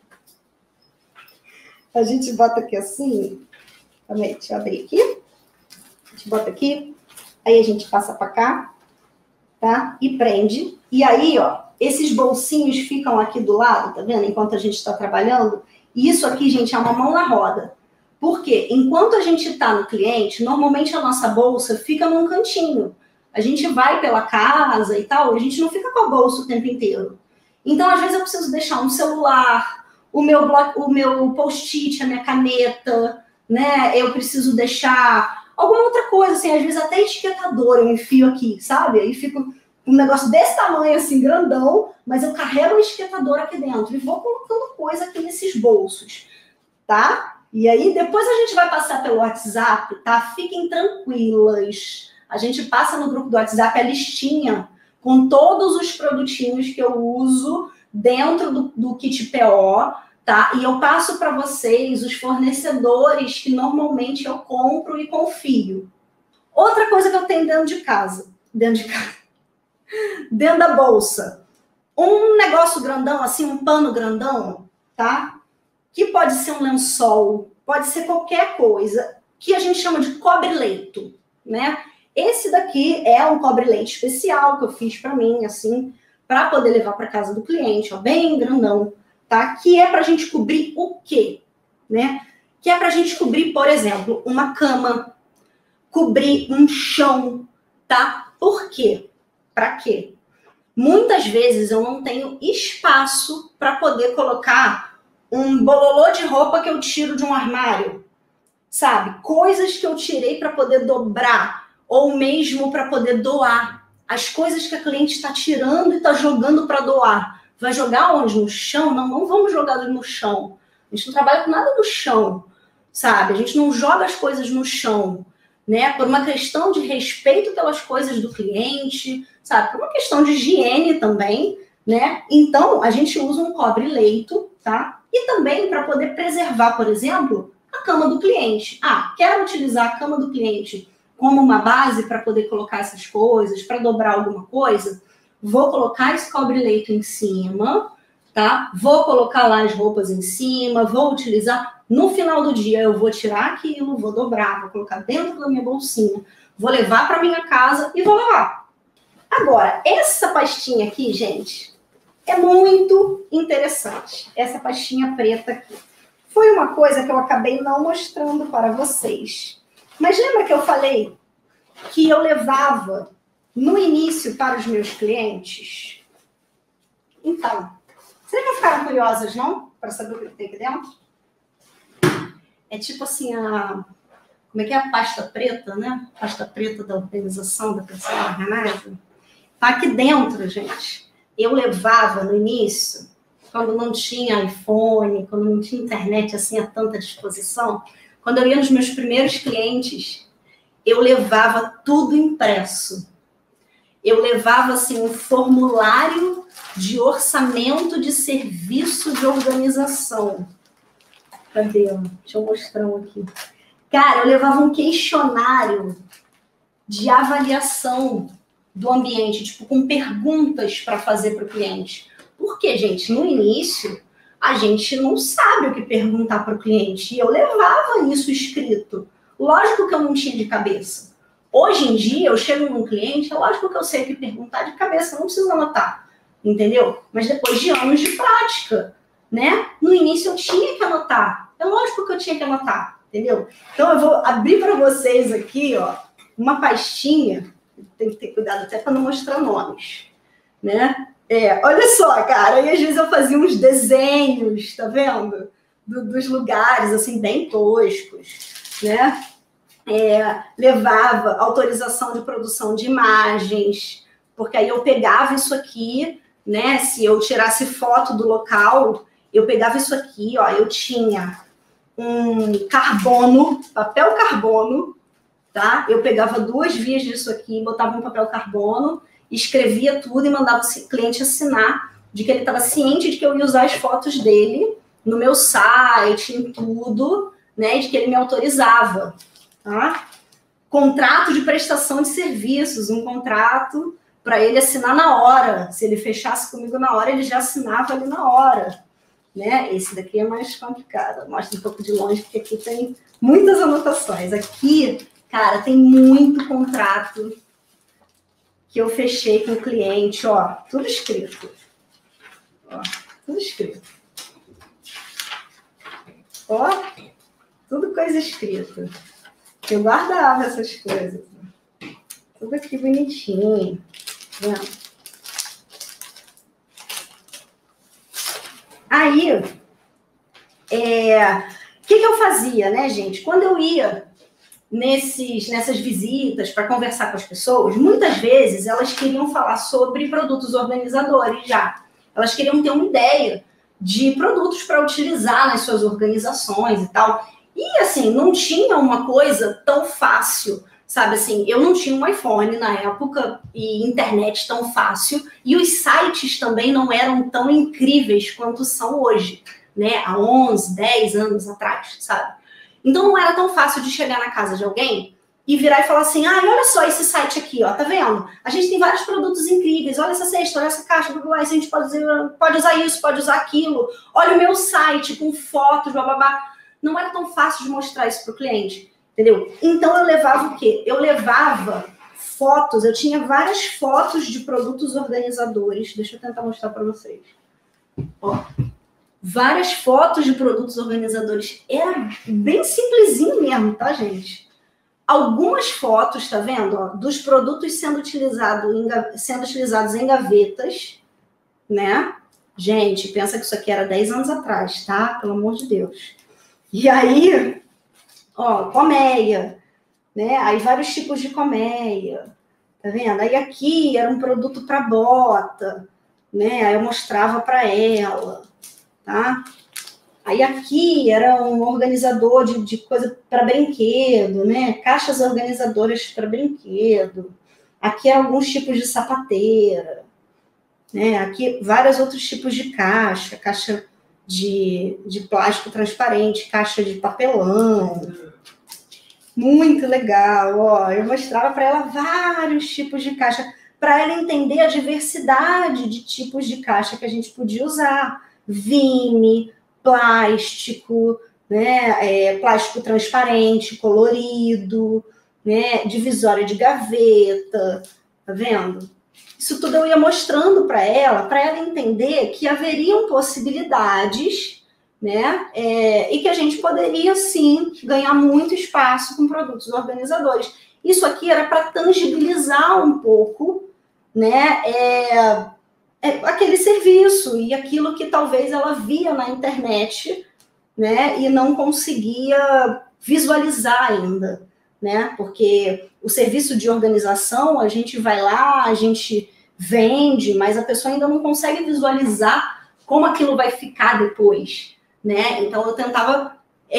A gente bota aqui assim. Também, deixa eu abrir aqui. A gente bota aqui. Aí a gente passa pra cá, tá? E prende. E aí, ó, esses bolsinhos ficam aqui do lado, tá vendo? Enquanto a gente tá trabalhando. E isso aqui, gente, é uma mão na roda. Por quê? Enquanto a gente está no cliente, normalmente a nossa bolsa fica num cantinho. A gente vai pela casa e tal, a gente não fica com a bolsa o tempo inteiro. Então, às vezes, eu preciso deixar um celular, o meu post-it, a minha caneta, né? Eu preciso deixar alguma outra coisa, assim, às vezes até etiquetador eu enfio aqui, sabe? Aí fica um negócio desse tamanho, assim, grandão, mas eu carrego o etiquetador aqui dentro e vou colocando coisa aqui nesses bolsos, tá? E aí, depois a gente vai passar pelo WhatsApp, tá? Fiquem tranquilas. A gente passa no grupo do WhatsApp a listinha com todos os produtinhos que eu uso dentro do kit PO, tá? E eu passo para vocês os fornecedores que normalmente eu compro e confio. Outra coisa que eu tenho dentro da bolsa. Um negócio grandão, assim, um pano grandão, tá? Que pode ser um lençol, pode ser qualquer coisa, que a gente chama de cobre-leito, né? Esse daqui é um cobre-leito especial que eu fiz para mim, assim, para poder levar para casa do cliente, ó, bem grandão, tá? Que é para a gente cobrir o quê, né? Que é para a gente cobrir, por exemplo, uma cama, cobrir um chão, tá? Por quê? Para quê? Muitas vezes eu não tenho espaço para poder colocar um bololô de roupa que eu tiro de um armário, sabe? Coisas que eu tirei para poder dobrar ou mesmo para poder doar. As coisas que a cliente está tirando e está jogando para doar. Vai jogar onde? No chão? Não, não vamos jogar no chão. A gente não trabalha com nada no chão, sabe? A gente não joga as coisas no chão, né? Por uma questão de respeito pelas coisas do cliente, sabe? Por uma questão de higiene também, né? Então, a gente usa um cobre-leito, tá? E também para poder preservar, por exemplo, a cama do cliente. Ah, quero utilizar a cama do cliente como uma base para poder colocar essas coisas, para dobrar alguma coisa, vou colocar esse cobre-leito em cima, tá? Vou colocar lá as roupas em cima, vou utilizar. No final do dia, eu vou tirar aquilo, vou dobrar, vou colocar dentro da minha bolsinha, vou levar para minha casa e vou lavar. Agora, essa pastinha aqui, gente, é muito interessante. Essa pastinha preta aqui. Foi uma coisa que eu acabei não mostrando para vocês. Mas lembra que eu falei que eu levava no início para os meus clientes? Então, vocês não ficaram curiosas, não? Para saber o que tem aqui dentro? É tipo assim, como é que é a pasta preta, né? Pasta preta da organização da Personal Organizer. Tá aqui dentro, gente. Eu levava no início, quando não tinha iPhone, quando não tinha internet assim a tanta disposição, quando eu ia nos meus primeiros clientes, eu levava tudo impresso. Eu levava assim um formulário de orçamento de serviço de organização. Cadê? Deixa eu mostrar um aqui. Cara, eu levava um questionário de avaliação do ambiente, tipo, com perguntas para fazer para o cliente. Porque, gente, no início, a gente não sabe o que perguntar para o cliente. E eu levava isso escrito. Lógico que eu não tinha de cabeça. Hoje em dia, eu chego num cliente, é lógico que eu sei o que perguntar de cabeça, não preciso anotar. Entendeu? Mas depois de anos de prática, né? No início, eu tinha que anotar. É lógico que eu tinha que anotar, entendeu? Então, eu vou abrir para vocês aqui, ó, uma pastinha. Tem que ter cuidado até para não mostrar nomes, né? Olha só, cara, e às vezes eu fazia uns desenhos, tá vendo? Dos lugares, assim, bem toscos, né? Levava autorização de produção de imagens, porque aí eu pegava isso aqui, né? Se eu tirasse foto do local, eu pegava isso aqui, ó, eu tinha um carbono, papel carbono, tá? Eu pegava 2 vias disso aqui, botava um papel carbono, escrevia tudo e mandava o cliente assinar de que ele estava ciente de que eu ia usar as fotos dele no meu site, em tudo, né? De que ele me autorizava, tá? Contrato de prestação de serviços, um contrato para ele assinar na hora. Se ele fechasse comigo na hora, ele já assinava ali na hora, né? Esse daqui é mais complicado. Mostra um pouco de longe, porque aqui tem muitas anotações. Aqui, cara, tem muito contrato que eu fechei com o cliente, ó, tudo escrito. Ó, tudo escrito. Ó, tudo coisa escrita. Eu guardava essas coisas. Tudo aqui bonitinho. Vendo? Aí, o que eu fazia, né, gente? Quando eu ia nessas visitas para conversar com as pessoas, muitas vezes elas queriam falar sobre produtos organizadores já. Elas queriam ter uma ideia de produtos para utilizar nas suas organizações e tal. E, assim, não tinha uma coisa tão fácil, sabe? Assim, eu não tinha um iPhone na época e internet tão fácil. E os sites também não eram tão incríveis quanto são hoje, né? Há 11, 10 anos atrás, sabe? Então, não era tão fácil de chegar na casa de alguém e virar e falar assim, olha só esse site aqui, ó, tá vendo? A gente tem vários produtos incríveis, olha essa cesta, olha essa caixa, a gente pode usar isso, pode usar aquilo, olha o meu site com fotos, bababá. Não era tão fácil de mostrar isso para o cliente, entendeu? Então eu levava o quê? Eu levava fotos, eu tinha várias fotos de produtos organizadores, deixa eu tentar mostrar para vocês. Ó, várias fotos de produtos organizadores, era bem simplesinho mesmo, tá, gente? Algumas fotos, tá vendo? Ó, dos produtos sendo utilizados em gavetas, né? Gente, pensa que isso aqui era 10 anos atrás, tá? Pelo amor de Deus. E aí, ó, colmeia, né? Aí vários tipos de colmeia, tá vendo? Aí aqui era um produto para bota, né? Aí eu mostrava para ela, tá? Aí aqui era um organizador de coisa para brinquedo, né? Caixas organizadoras para brinquedo. Aqui alguns tipos de sapateira, né? Aqui vários outros tipos de caixa de plástico transparente, caixa de papelão. Muito legal, ó. Eu mostrava para ela vários tipos de caixa, para ela entender a diversidade de tipos de caixa que a gente podia usar. Vime, plástico, né? Plástico transparente, colorido, né? Divisória de gaveta, tá vendo? Isso tudo eu ia mostrando para ela entender que haveriam possibilidades, né? E que a gente poderia, sim, ganhar muito espaço com produtos organizadores. Isso aqui era para tangibilizar um pouco, né? Aquele serviço e aquilo que talvez ela via na internet, né? E não conseguia visualizar ainda, né? Porque o serviço de organização, a gente vai lá, a gente vende, mas a pessoa ainda não consegue visualizar como aquilo vai ficar depois, né? Então eu tentava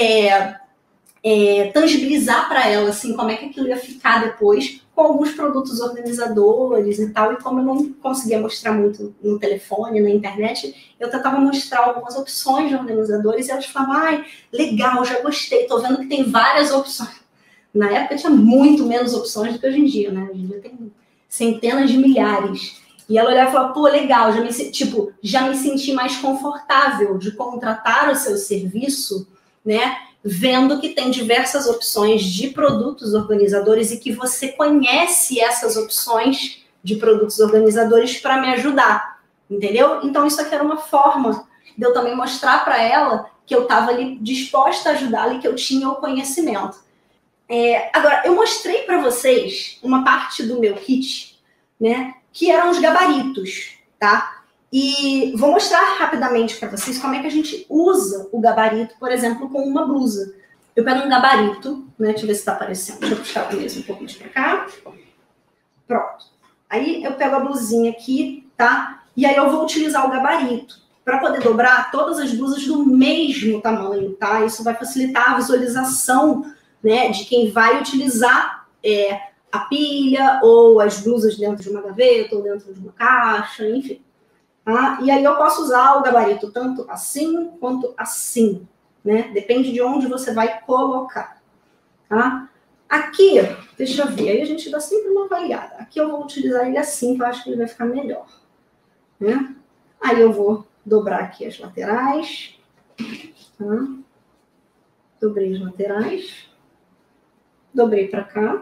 tangibilizar para ela assim como é que aquilo ia ficar depois com alguns produtos organizadores e tal, e como eu não conseguia mostrar muito no telefone, na internet, eu tentava mostrar algumas opções de organizadores e elas falavam, legal, já gostei, tô vendo que tem várias opções. Na época tinha muito menos opções do que hoje em dia, né? Hoje em dia tem centenas de milhares. E ela olhava e falava, pô, legal, já me senti mais confortável de contratar o seu serviço, né? Vendo que tem diversas opções de produtos organizadores e que você conhece essas opções de produtos organizadores para me ajudar, entendeu? Então isso aqui era uma forma de eu também mostrar para ela que eu estava ali disposta a ajudá-la e que eu tinha o conhecimento. Agora, eu mostrei para vocês uma parte do meu kit, né, que eram os gabaritos, tá? E vou mostrar rapidamente para vocês como é que a gente usa o gabarito, por exemplo, com uma blusa. Eu pego um gabarito, né? Deixa eu ver se está aparecendo. Deixa eu puxar o mesmo um pouquinho para cá. Pronto. Aí eu pego a blusinha aqui, tá? E aí eu vou utilizar o gabarito para poder dobrar todas as blusas do mesmo tamanho, tá? Isso vai facilitar a visualização, né, de quem vai utilizar a pilha ou as blusas dentro de uma gaveta ou dentro de uma caixa, enfim. Tá? E aí eu posso usar o gabarito tanto assim quanto assim, né? Depende de onde você vai colocar, tá? Aqui, deixa eu ver, aí a gente dá sempre uma variada. Aqui eu vou utilizar ele assim, que eu acho que ele vai ficar melhor, né? Aí eu vou dobrar aqui as laterais, tá? Dobrei as laterais, dobrei para cá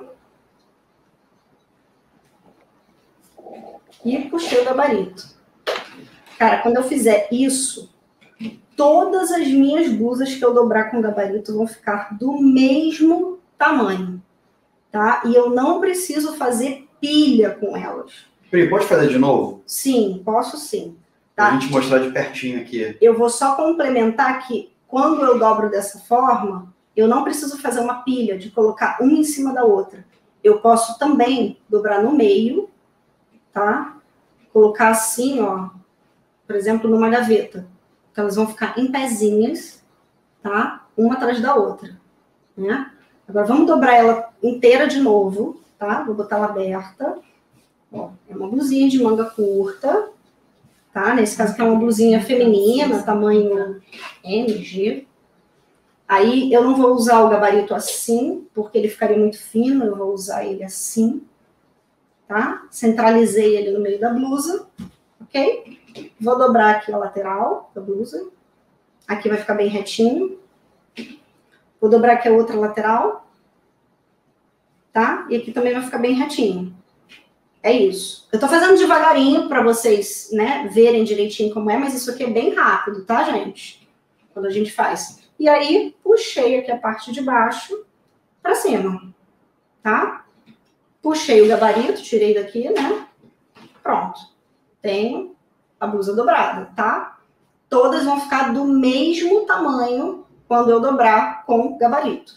e puxei o gabarito. Cara, quando eu fizer isso, todas as minhas blusas que eu dobrar com gabarito vão ficar do mesmo tamanho, tá? E eu não preciso fazer pilha com elas. Pri, pode fazer de novo? Sim, posso sim. Tá? Pra gente mostrar de pertinho aqui. Eu vou só complementar que quando eu dobro dessa forma, eu não preciso fazer uma pilha de colocar uma em cima da outra. Eu posso também dobrar no meio, tá? Colocar assim, ó, por exemplo, numa gaveta. Então, elas vão ficar em pezinhas, tá? Uma atrás da outra, né? Agora, vamos dobrar ela inteira de novo, tá? Vou botar ela aberta. Ó, é uma blusinha de manga curta, tá? Nesse caso aqui é uma blusinha feminina, tamanho MG. Aí eu não vou usar o gabarito assim, porque ele ficaria muito fino, eu vou usar ele assim, tá? Centralizei ele no meio da blusa, ok? Vou dobrar aqui a lateral da blusa. Aqui vai ficar bem retinho. Vou dobrar aqui a outra lateral, tá? E aqui também vai ficar bem retinho. É isso. Eu tô fazendo devagarinho para vocês, né, verem direitinho como é, mas isso aqui é bem rápido, tá, gente? Quando a gente faz. E aí, puxei aqui a parte de baixo para cima, tá? Puxei o gabarito, tirei daqui, né? Pronto. Tenho a blusa dobrada, tá? Todas vão ficar do mesmo tamanho quando eu dobrar com o gabarito.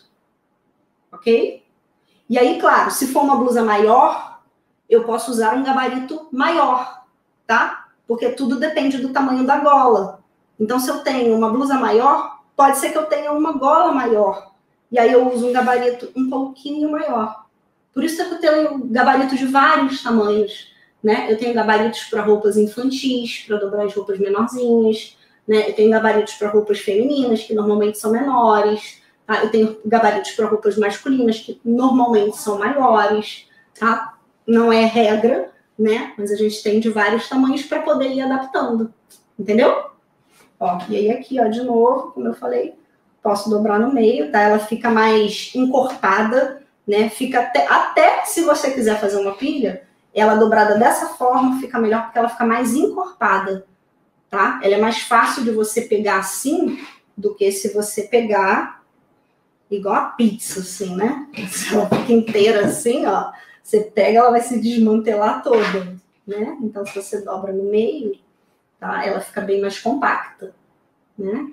Ok? E aí, claro, se for uma blusa maior, eu posso usar um gabarito maior, tá? Porque tudo depende do tamanho da gola. Então, se eu tenho uma blusa maior, pode ser que eu tenha uma gola maior. E aí eu uso um gabarito um pouquinho maior. Por isso que eu tenho gabarito de vários tamanhos, né? Eu tenho gabaritos para roupas infantis, para dobrar as roupas menorzinhas, né? Eu tenho gabaritos para roupas femininas, que normalmente são menores, tá? Eu tenho gabaritos para roupas masculinas, que normalmente são maiores, tá? Não é regra, né? Mas a gente tem de vários tamanhos para poder ir adaptando, entendeu? Ó, e aí aqui, ó, de novo, como eu falei, posso dobrar no meio, tá? Ela fica mais encorpada, né? Fica até se você quiser fazer uma pilha, ela dobrada dessa forma fica melhor porque ela fica mais encorpada, tá? Ela é mais fácil de você pegar assim do que se você pegar igual a pizza, assim, né? Se ela fica inteira assim, ó, você pega, ela vai se desmantelar toda, né? Então, se você dobra no meio, tá? Ela fica bem mais compacta, né?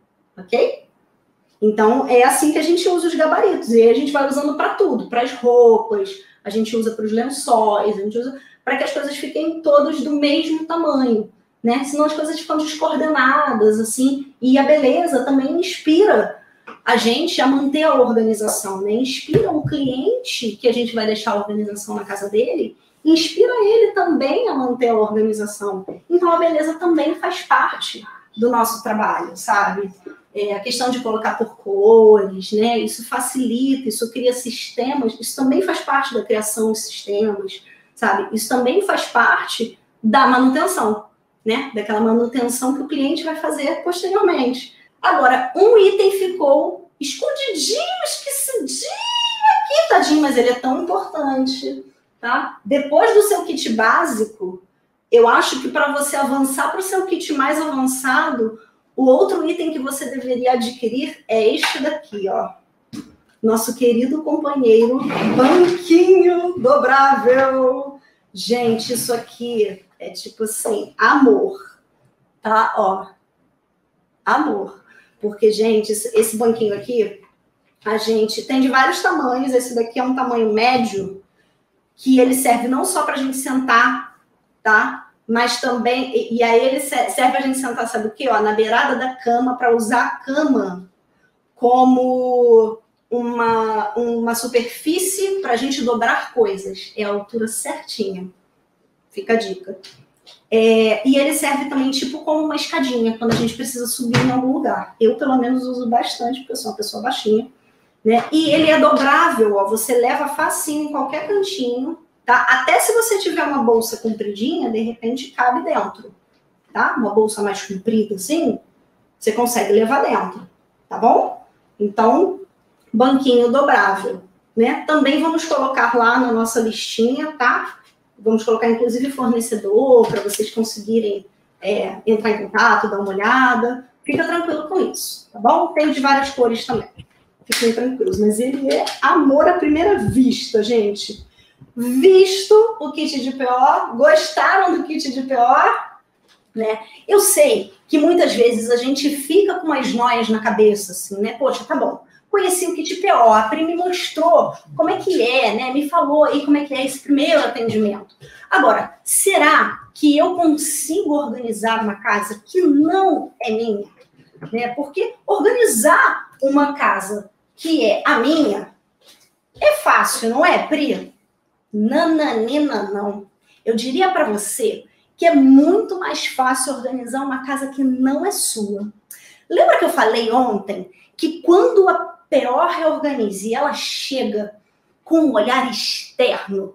Ok? Então, é assim que a gente usa os gabaritos. E aí a gente vai usando para tudo, para as roupas, a gente usa para os lençóis, a gente usa para que as coisas fiquem todas do mesmo tamanho, né? Senão as coisas ficam descoordenadas, assim. E a beleza também inspira a gente a manter a organização, né? Inspira o cliente que a gente vai deixar a organização na casa dele, inspira ele também a manter a organização. Então, a beleza também faz parte do nosso trabalho, sabe? A questão de colocar por cores, né? Isso facilita, isso cria sistemas, isso também faz parte da criação de sistemas, sabe? Isso também faz parte da manutenção, né? Daquela manutenção que o cliente vai fazer posteriormente. Agora, um item ficou escondidinho, esquecidinho aqui, tadinho, mas ele é tão importante, tá? Depois do seu kit básico, eu acho que para você avançar para o seu kit mais avançado, o outro item que você deveria adquirir é este daqui, ó. Nosso querido companheiro, banquinho dobrável. Gente, isso aqui é tipo assim, amor, tá? Ó, amor. Porque, gente, esse banquinho aqui, a gente tem de vários tamanhos. Esse daqui é um tamanho médio, que ele serve não só pra gente sentar, tá? Mas também, e aí ele serve a gente sentar, sabe o quê? Ó, na beirada da cama, para usar a cama como uma superfície para a gente dobrar coisas. É a altura certinha. Fica a dica. E ele serve também tipo como uma escadinha, quando a gente precisa subir em algum lugar. Eu, pelo menos, uso bastante, porque eu sou uma pessoa baixinha, né? E ele é dobrável, ó, você leva facinho em qualquer cantinho, tá? Até se você tiver uma bolsa compridinha, de repente cabe dentro, tá? Uma bolsa mais comprida assim, você consegue levar dentro, tá bom? Então, banquinho dobrável, né? Também vamos colocar lá na nossa listinha, tá? Vamos colocar, inclusive, fornecedor, para vocês conseguirem entrar em contato, dar uma olhada. Fica tranquilo com isso, tá bom? Tem de várias cores também. Fiquem tranquilos. Mas ele é amor à primeira vista, gente. Visto o kit de PO? Gostaram do kit de PO? Né? Eu sei que muitas vezes a gente fica com umas noias na cabeça, assim, né? Poxa, tá bom. Conheci o kit PO, a Pri me mostrou como é que é, né? Me falou aí como é que é esse primeiro atendimento. Agora, será que eu consigo organizar uma casa que não é minha? Né? Porque organizar uma casa que é a minha é fácil, não é, Pri? Nananina, não. Eu diria para você que é muito mais fácil organizar uma casa que não é sua. Lembra que eu falei ontem que quando a PO reorganiza e ela chega com um olhar externo,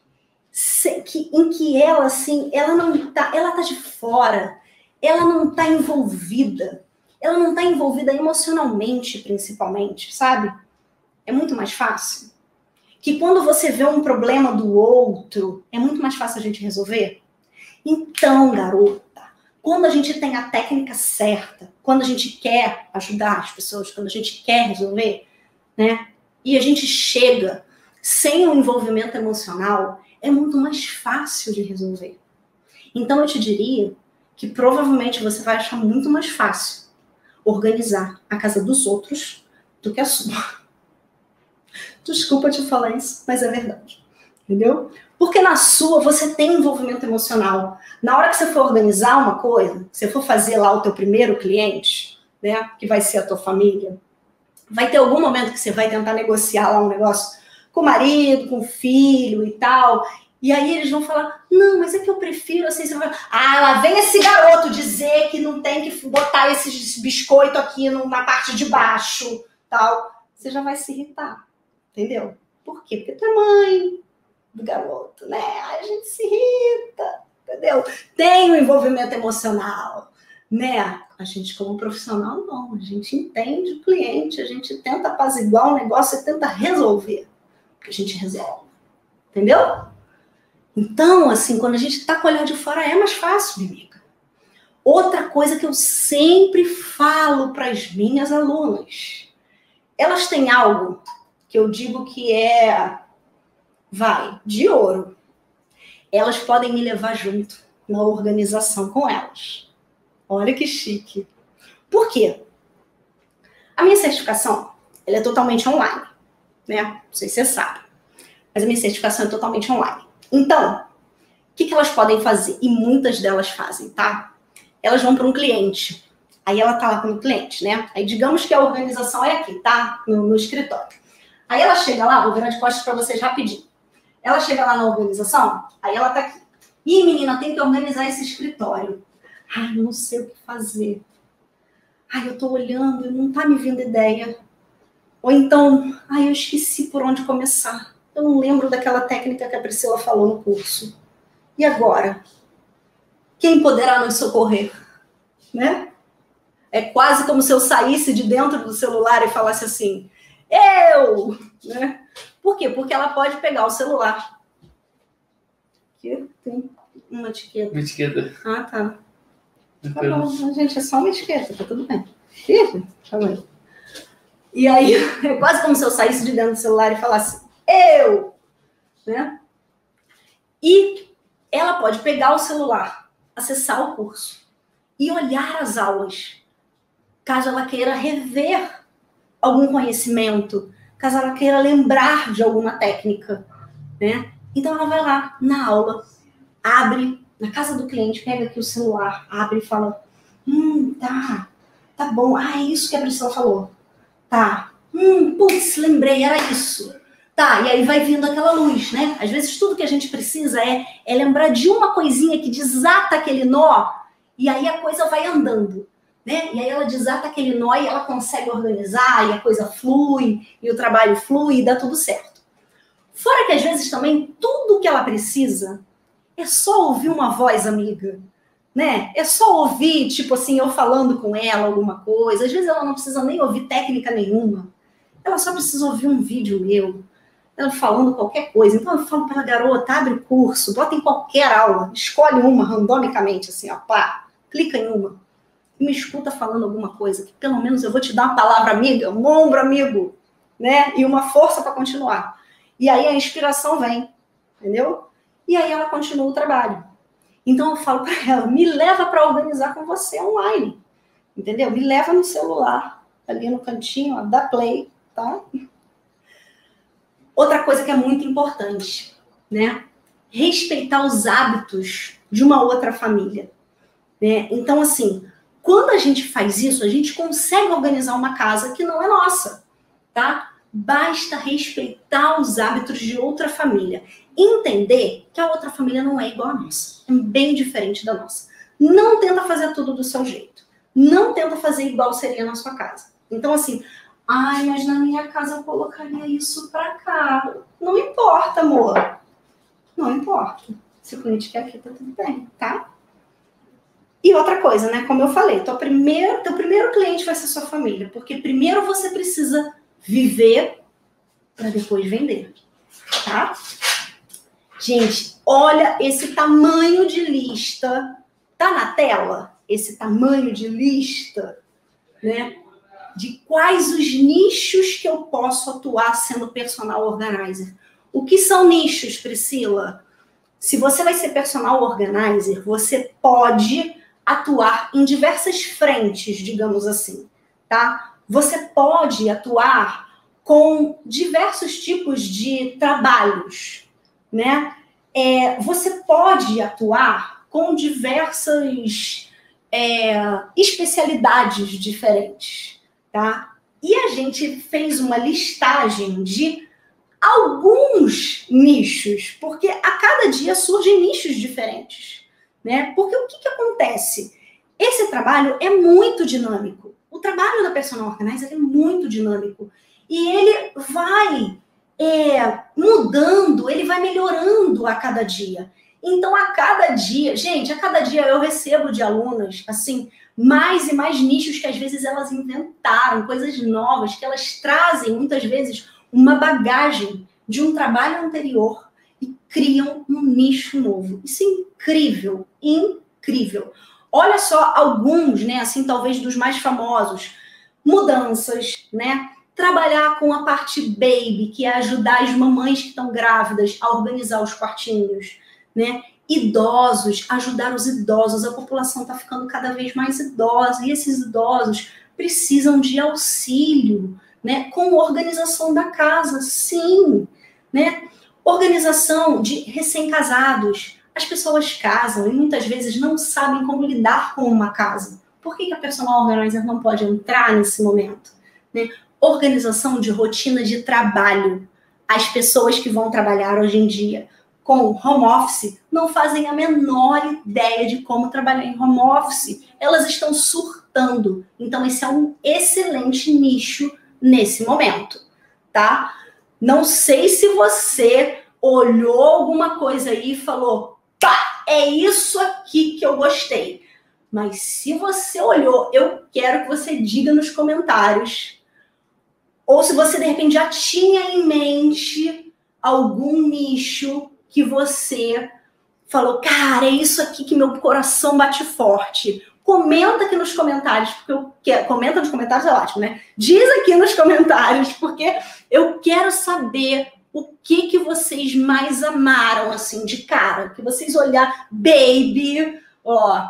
em que ela, assim, ela tá de fora, ela não tá envolvida, ela não tá envolvida emocionalmente, principalmente, sabe? É muito mais fácil. Que quando você vê um problema do outro, é muito mais fácil a gente resolver. Então, garota, quando a gente tem a técnica certa, quando a gente quer ajudar as pessoas, quando a gente quer resolver, né? E a gente chega sem o envolvimento emocional, é muito mais fácil de resolver. Então, eu te diria que provavelmente você vai achar muito mais fácil organizar a casa dos outros do que a sua. Desculpa te falar isso, mas é verdade. Entendeu? Porque na sua você tem envolvimento emocional. Na hora que você for organizar uma coisa, você for fazer lá o teu primeiro cliente, né, que vai ser a tua família, vai ter algum momento que você vai tentar negociar lá um negócio com o marido, com o filho e tal, e aí eles vão falar, não, mas é que eu prefiro assim, você vai, lá vem esse garoto dizer que não tem que botar esse biscoito aqui na parte de baixo, tal. Você já vai se irritar, entendeu? Por quê? Porque tu é mãe do garoto, né? A gente se irrita, entendeu? Tem um envolvimento emocional, né? A gente, como profissional, não. A gente entende o cliente, a gente tenta apaziguar o negócio e tenta resolver. Porque a gente resolve, entendeu? Então, assim, quando a gente tá com o olhar de fora, é mais fácil, minha amiga. Outra coisa que eu sempre falo para as minhas alunas, elas têm algo que eu digo que é de ouro. Elas podem me levar junto na organização com elas. Olha que chique. Por quê? A minha certificação, ela é totalmente online, né? Não sei se você sabe. Mas a minha certificação é totalmente online. Então, o que elas podem fazer? E muitas delas fazem, tá? Elas vão para um cliente. Aí ela tá lá com o cliente, né? Aí digamos que a organização é aqui, tá? No escritório. Aí ela chega lá, vou virar de costas para vocês rapidinho. Ela chega lá na organização, aí ela tá aqui. Ih, menina, tem que organizar esse escritório. Ai, eu não sei o que fazer. Ai, eu tô olhando e não tá me vindo ideia. Ou então, ai, eu esqueci por onde começar. Eu não lembro daquela técnica que a Priscila falou no curso. E agora? Quem poderá nos socorrer? Né? É quase como se eu saísse de dentro do celular e falasse assim, eu! Né? Por quê? Porque ela pode pegar o celular. Aqui tem uma etiqueta. Uma etiqueta. Ah, tá. Tá bom, gente, é só uma etiqueta, tá tudo bem. Ih, calma aí. E aí, é quase como se eu saísse de dentro do celular e falasse, eu! Né? E ela pode pegar o celular, acessar o curso e olhar as aulas, caso ela queira rever algum conhecimento, caso ela queira lembrar de alguma técnica, né? Então ela vai lá na aula, abre, na casa do cliente, pega aqui o celular, abre e fala, tá bom, é isso que a Priscila falou. Tá, putz, lembrei, era isso. Tá, e aí vai vindo aquela luz, né? Às vezes tudo que a gente precisa é lembrar de uma coisinha que desata aquele nó, e aí a coisa vai andando, né? E aí ela desata aquele nó e ela consegue organizar, e a coisa flui, e o trabalho flui, e dá tudo certo. Fora que às vezes também tudo que ela precisa é só ouvir uma voz amiga, né? É só ouvir, tipo assim, eu falando com ela alguma coisa. Às vezes ela não precisa nem ouvir técnica nenhuma. Ela só precisa ouvir um vídeo meu, ela falando qualquer coisa. Então eu falo para a garota, abre o curso, bota em qualquer aula, escolhe uma randomicamente, assim, ó, pá, clica em uma. E me escuta falando alguma coisa, que pelo menos eu vou te dar uma palavra amiga, um ombro amigo, né? E uma força para continuar. E aí a inspiração vem, entendeu? E aí ela continua o trabalho. Então eu falo para ela, me leva para organizar com você online, entendeu? Me leva no celular, ali no cantinho, ó, dá play, tá? Outra coisa que é muito importante, né? Respeitar os hábitos de uma outra família, né? Então, assim, quando a gente faz isso, a gente consegue organizar uma casa que não é nossa, tá? Basta respeitar os hábitos de outra família. Entender que a outra família não é igual à nossa. É bem diferente da nossa. Não tenta fazer tudo do seu jeito. Não tenta fazer igual seria na sua casa. Então, assim, ai, mas na minha casa eu colocaria isso pra cá. Não importa, amor. Não importa. Se o cliente quer aqui, tá tudo bem, tá? E outra coisa, né? Como eu falei, teu primeiro cliente vai ser sua família. Porque primeiro você precisa viver para depois vender, tá? Gente, olha esse tamanho de lista. Tá na tela? Esse tamanho de lista, né? De quais os nichos que eu posso atuar sendo personal organizer. O que são nichos, Priscila? Se você vai ser personal organizer, você pode atuar em diversas frentes, digamos assim, tá? Você pode atuar com diversos tipos de trabalhos, né? Você pode atuar com diversas especialidades diferentes, tá? E a gente fez uma listagem de alguns nichos, porque a cada dia surgem nichos diferentes, né? Porque o que acontece? Esse trabalho é muito dinâmico. O trabalho da personal organizer é muito dinâmico. E ele vai mudando, ele vai melhorando a cada dia. Então, a cada dia, gente, a cada dia eu recebo de alunas, assim, mais e mais nichos que às vezes elas inventaram, coisas novas, que elas trazem, muitas vezes, uma bagagem de um trabalho anterior e criam um nicho novo. Isso é incrível, incrível. Olha só alguns, né, assim, talvez dos mais famosos. Mudanças, né? Trabalhar com a parte baby, que é ajudar as mamães que estão grávidas a organizar os quartinhos, né? Idosos, ajudar os idosos. A população está ficando cada vez mais idosa e esses idosos precisam de auxílio, né? Com organização da casa, sim, né? Organização de recém-casados. As pessoas casam e muitas vezes não sabem como lidar com uma casa. Por que a personal organizer não pode entrar nesse momento, né? Organização de rotina de trabalho. As pessoas que vão trabalhar hoje em dia com home office não fazem a menor ideia de como trabalhar em home office. Elas estão surtando. Então, esse é um excelente nicho nesse momento, tá? Não sei se você olhou alguma coisa aí e falou, pá, é isso aqui que eu gostei. Mas se você olhou, eu quero que você diga nos comentários. Ou se você, de repente, já tinha em mente algum nicho que você falou, cara, é isso aqui que meu coração bate forte. Comenta aqui nos comentários, porque eu quero... Comenta nos comentários é ótimo, né? Diz aqui nos comentários, porque eu quero saber o que vocês mais amaram, assim, de cara. Que vocês olharam, baby, ó,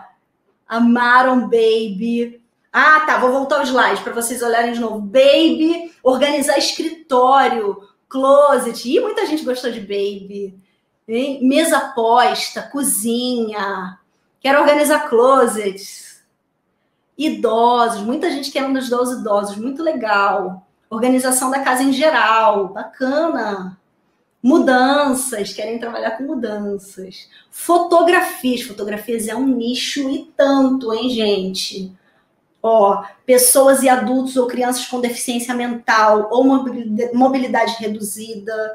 amaram baby... Ah, tá, vou voltar ao slide para vocês olharem de novo. Baby, organizar escritório, closet. Ih, muita gente gostou de baby. Hein? Mesa posta, cozinha. Quero organizar closets. Idosos, muita gente querendo ajudar os idosos, muito legal. Organização da casa em geral, bacana. Mudanças, querem trabalhar com mudanças. Fotografias é um nicho e tanto, hein, gente? Ó, pessoas e adultos ou crianças com deficiência mental ou mobilidade reduzida.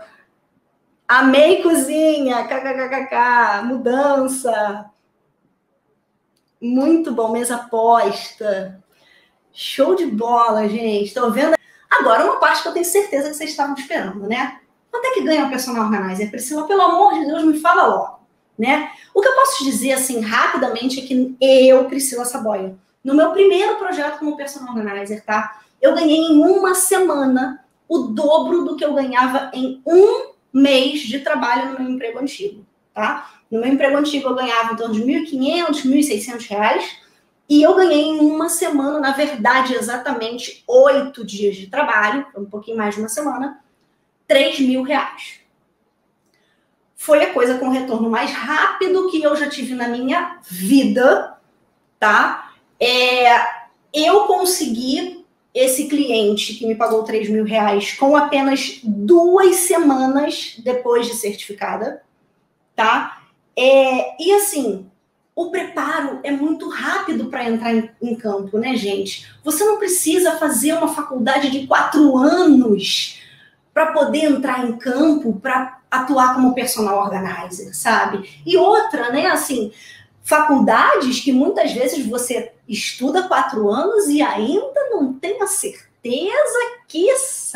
Amei cozinha, kkkk, mudança. Muito bom, mesa posta. Show de bola, gente. Estão vendo? Agora, uma parte que eu tenho certeza que vocês estavam esperando, né? Quanto é que ganha uma personal organizer? Priscila, pelo amor de Deus, me fala logo, né? O que eu posso te dizer, assim, rapidamente, é que eu, Priscila Saboia, no meu primeiro projeto como personal organizer, tá? Eu ganhei em uma semana o dobro do que eu ganhava em um mês de trabalho no meu emprego antigo, tá? No meu emprego antigo eu ganhava em torno de R$1.500, R$1.600 e eu ganhei em uma semana, na verdade, exatamente 8 dias de trabalho, um pouquinho mais de uma semana, R$3.000. Foi a coisa com retorno mais rápido que eu já tive na minha vida, tá? Eu consegui esse cliente que me pagou R$3.000 com apenas 2 semanas depois de certificada, tá? E assim, o preparo é muito rápido para entrar em campo, né, gente? Você não precisa fazer uma faculdade de 4 anos para poder entrar em campo, para atuar como personal organizer, sabe? E outra, né, assim, faculdades que muitas vezes você estuda 4 anos e ainda não tem a certeza que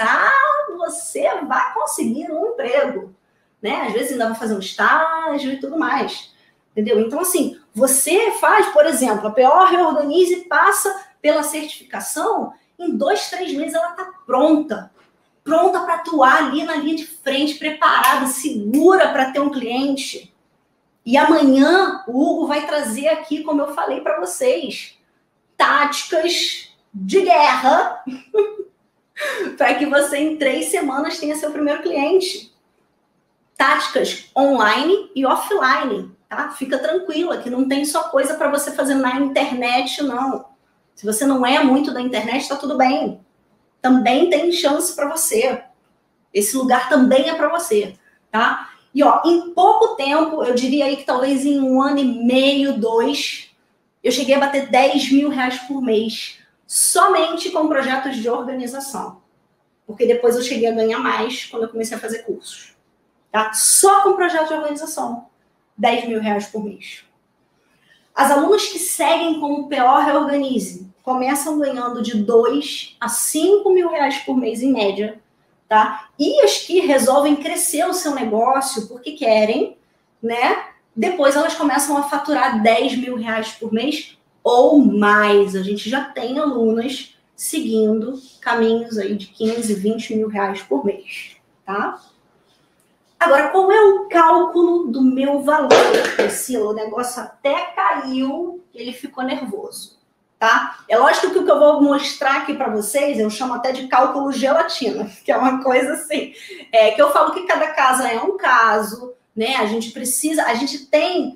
você vai conseguir um emprego, né? Às vezes ainda vai fazer um estágio e tudo mais, entendeu? Então, assim, você faz, por exemplo, a PO Reorganize e passa pela certificação, em 2, 3 meses ela está pronta para atuar ali na linha de frente, preparada, segura para ter um cliente. E amanhã o Hugo vai trazer aqui, como eu falei para vocês, táticas de guerra para que você em 3 semanas tenha seu primeiro cliente. Táticas online e offline, tá? Fica tranquila que não tem só coisa para você fazer na internet, não. Se você não é muito da internet, tá tudo bem. Também tem chance para você. Esse lugar também é para você, tá? E, ó, em pouco tempo, eu diria aí que talvez em 1 ano e meio, 2, eu cheguei a bater R$10.000 por mês, somente com projetos de organização. Porque depois eu cheguei a ganhar mais quando eu comecei a fazer cursos, tá? Só com projeto de organização, R$10.000 por mês. As alunas que seguem como PO Reorganize começam ganhando de R$2.000 a R$5.000 por mês, em média, tá? E as que resolvem crescer o seu negócio porque querem, né? Depois elas começam a faturar R$10.000 por mês ou mais. A gente já tem alunas seguindo caminhos aí de R$15.000, R$20.000 por mês, tá? Agora, qual é o cálculo do meu valor, Priscila? O negócio até caiu, ele ficou nervoso, tá? É lógico que o que eu vou mostrar aqui para vocês, eu chamo até de cálculo gelatina, que é uma coisa assim, que eu falo que cada caso é um caso, né? A gente tem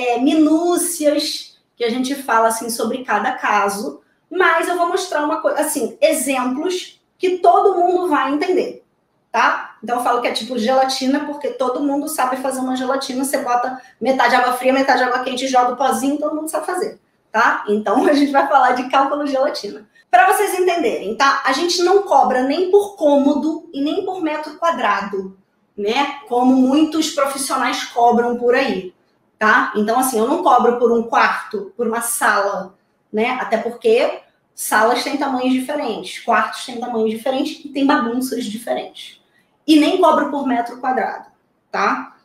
minúcias que a gente fala assim sobre cada caso, mas eu vou mostrar uma coisa, assim, exemplos que todo mundo vai entender, tá? Então eu falo que é tipo gelatina, porque todo mundo sabe fazer uma gelatina, você bota metade água fria, metade água quente, joga o pozinho, todo mundo sabe fazer, tá? Então a gente vai falar de cálculo gelatina. Para vocês entenderem, tá? A gente não cobra nem por cômodo e nem por metro quadrado, né? Como muitos profissionais cobram por aí, tá? Então, assim, eu não cobro por um quarto, por uma sala, né? Até porque salas têm tamanhos diferentes, quartos têm tamanhos diferentes e tem bagunças diferentes. E nem cobro por metro quadrado, tá?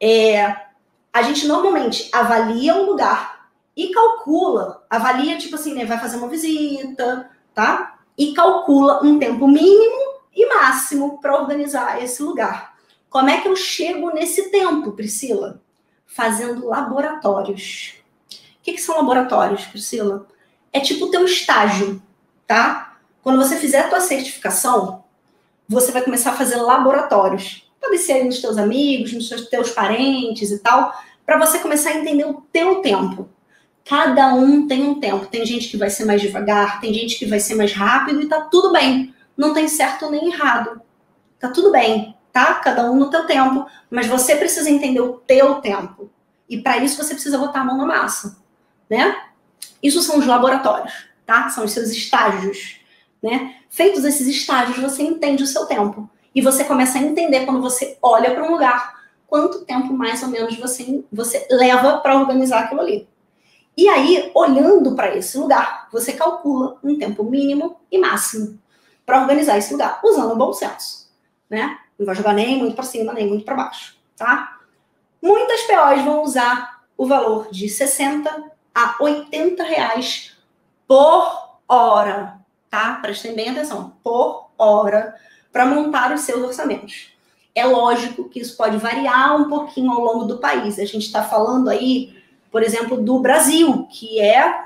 A gente normalmente avalia um lugar e calcula, avalia, tipo assim, né? Vai fazer uma visita, tá? E calcula um tempo mínimo e máximo para organizar esse lugar. Como é que eu chego nesse tempo, Priscila? Fazendo laboratórios. O que são laboratórios, Priscila? É tipo o teu estágio, tá? Quando você fizer a tua certificação, você vai começar a fazer laboratórios. Pode ser aí nos teus amigos, nos teus parentes e tal, para você começar a entender o teu tempo. Cada um tem um tempo. Tem gente que vai ser mais devagar, tem gente que vai ser mais rápido e tá tudo bem. Não tem certo nem errado. Tá tudo bem, tá? Cada um no teu tempo. Mas você precisa entender o teu tempo. E para isso você precisa botar a mão na massa, né? Isso são os laboratórios, tá? São os seus estágios, né? Feitos esses estágios, você entende o seu tempo. E você começa a entender, quando você olha para um lugar, quanto tempo mais ou menos você leva para organizar aquilo ali. E aí, olhando para esse lugar, você calcula um tempo mínimo e máximo para organizar esse lugar, usando o bom senso, né? Não vai jogar nem muito para cima, nem muito para baixo, tá? Muitas POs vão usar o valor de 60 a 80 reais por hora, tá? Prestem bem atenção, por hora, para montar os seus orçamentos. É lógico que isso pode variar um pouquinho ao longo do país. A gente está falando aí, por exemplo, do Brasil, que é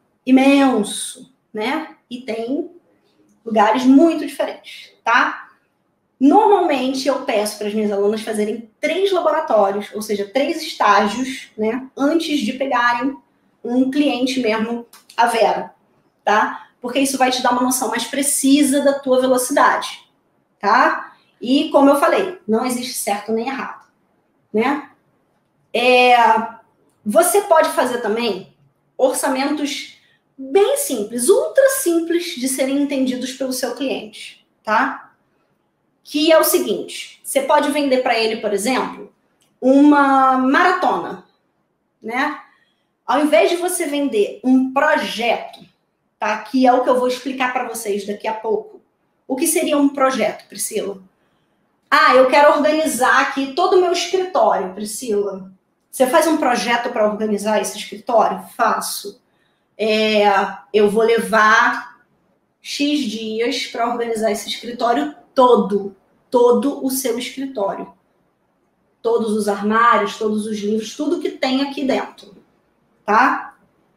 imenso, né? E tem lugares muito diferentes, tá? Normalmente eu peço para as minhas alunas fazerem 3 laboratórios, ou seja, 3 estágios, né? Antes de pegarem um cliente mesmo à vera, tá? Porque isso vai te dar uma noção mais precisa da tua velocidade, tá? E, como eu falei, não existe certo nem errado, né? Você pode fazer também orçamentos bem simples, ultra simples de serem entendidos pelo seu cliente, tá? Que é o seguinte, você pode vender para ele, por exemplo, uma maratona, né? Ao invés de você vender um projeto, tá? Que é o que eu vou explicar para vocês daqui a pouco. O que seria um projeto, Priscila? Ah, eu quero organizar aqui todo o meu escritório, Priscila. Você faz um projeto para organizar esse escritório? Faço. Eu vou levar X dias para organizar esse escritório todo o seu escritório. Todos os armários, todos os livros, tudo que tem aqui dentro, tá?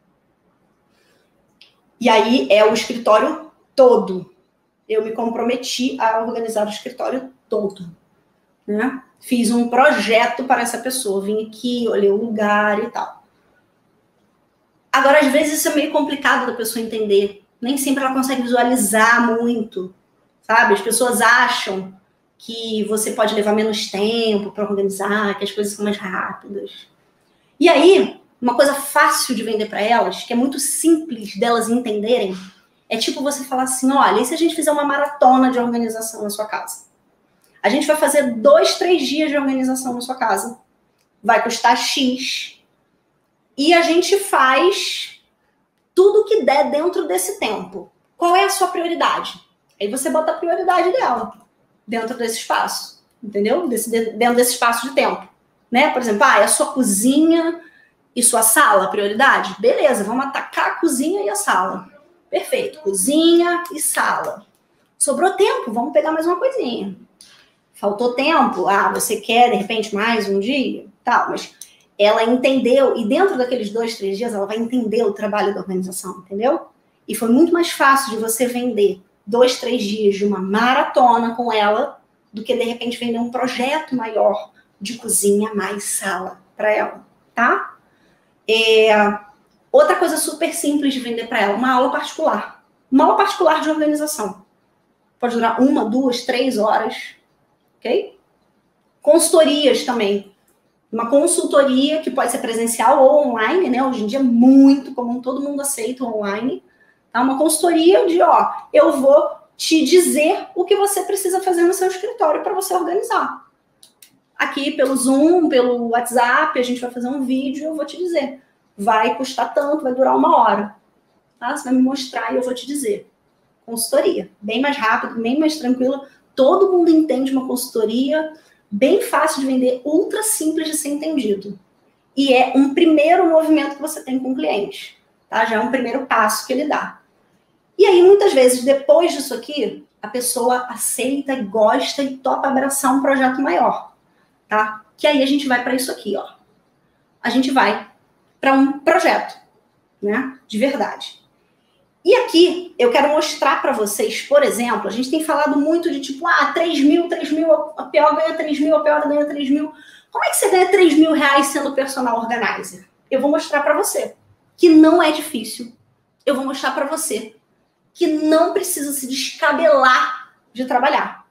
E aí é o escritório todo. Eu me comprometi a organizar o escritório todo, né? Fiz um projeto para essa pessoa, vim aqui, olhei o lugar e tal. Agora, às vezes, isso é meio complicado da pessoa entender. Nem sempre ela consegue visualizar muito, sabe? As pessoas acham que você pode levar menos tempo para organizar, que as coisas são mais rápidas. E aí, uma coisa fácil de vender para elas, que é muito simples delas entenderem, é tipo você falar assim, olha, e se a gente fizer uma maratona de organização na sua casa? A gente vai fazer 2, 3 dias de organização na sua casa. Vai custar X. E a gente faz tudo que der dentro desse tempo. Qual é a sua prioridade? Aí você bota a prioridade dela dentro desse espaço. Entendeu? Dentro desse espaço de tempo. Né? Por exemplo, é a sua cozinha e sua sala a prioridade? Beleza, vamos atacar a cozinha e a sala. Perfeito. Cozinha e sala. Sobrou tempo, vamos pegar mais uma coisinha. Faltou tempo? Você quer, de repente, mais um dia? Tal, mas ela entendeu, e dentro daqueles 2, 3 dias, ela vai entender o trabalho da organização, entendeu? E foi muito mais fácil de você vender 2, 3 dias de uma maratona com ela do que, de repente, vender um projeto maior de cozinha mais sala para ela, tá? Outra coisa super simples de vender para ela, uma aula particular. Uma aula particular de organização. Pode durar 1, 2, 3 horas, ok? Consultorias também. Uma consultoria que pode ser presencial ou online, né? Hoje em dia é muito comum, todo mundo aceita online. Tá? Uma consultoria de, eu vou te dizer o que você precisa fazer no seu escritório para você organizar. Aqui pelo Zoom, pelo WhatsApp, a gente vai fazer um vídeo, eu vou te dizer. Vai custar tanto, vai durar 1 hora. Tá? Você vai me mostrar e eu vou te dizer. Consultoria. Bem mais rápido, bem mais tranquila. Todo mundo entende uma consultoria, bem fácil de vender, ultra simples de ser entendido. E é um primeiro movimento que você tem com o cliente. Tá? Já é um primeiro passo que ele dá. E aí, muitas vezes, depois disso aqui, a pessoa aceita, gosta e topa abraçar um projeto maior. Tá? Que aí a gente vai para isso aqui, ó. A gente vai para um projeto, né? De verdade. E aqui, eu quero mostrar para vocês, por exemplo, a gente tem falado muito de tipo, 3 mil, a PO ganha 3 mil, a PO ganha 3 mil. Como é que você ganha 3 mil reais sendo personal organizer? Eu vou mostrar para você que não é difícil. Eu vou mostrar para você que não precisa se descabelar de trabalhar.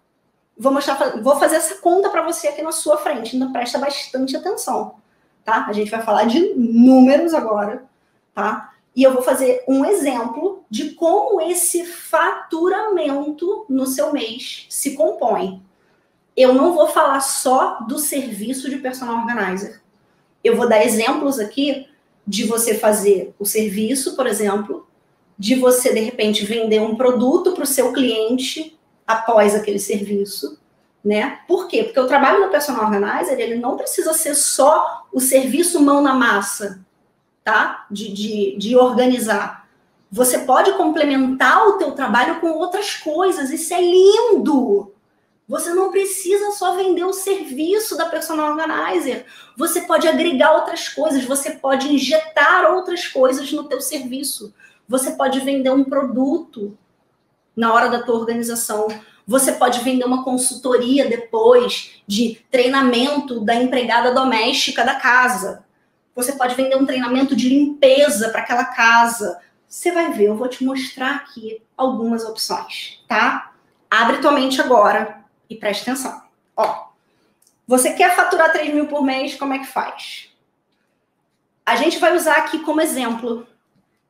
Vou fazer essa conta para você aqui na sua frente, então presta bastante atenção, tá? A gente vai falar de números agora, tá? E eu vou fazer um exemplo de como esse faturamento no seu mês se compõe. Eu não vou falar só do serviço de personal organizer. Eu vou dar exemplos aqui de você fazer o serviço, por exemplo, de você, de repente, vender um produto para o seu cliente após aquele serviço, né? Por quê? Porque o trabalho do personal organizer, ele não precisa ser só o serviço mão na massa, tá? De organizar. Você pode complementar o teu trabalho com outras coisas. Isso é lindo! Você não precisa só vender o serviço da personal organizer. Você pode agregar outras coisas. Você pode injetar outras coisas no teu serviço. Você pode vender um produto na hora da tua organização. Você pode vender uma consultoria depois de treinamento da empregada doméstica da casa. Você pode vender um treinamento de limpeza para aquela casa. Você vai ver, eu vou te mostrar aqui algumas opções, tá? Abre tua mente agora e preste atenção. Ó, você quer faturar 3 mil por mês, como é que faz? A gente vai usar aqui como exemplo R$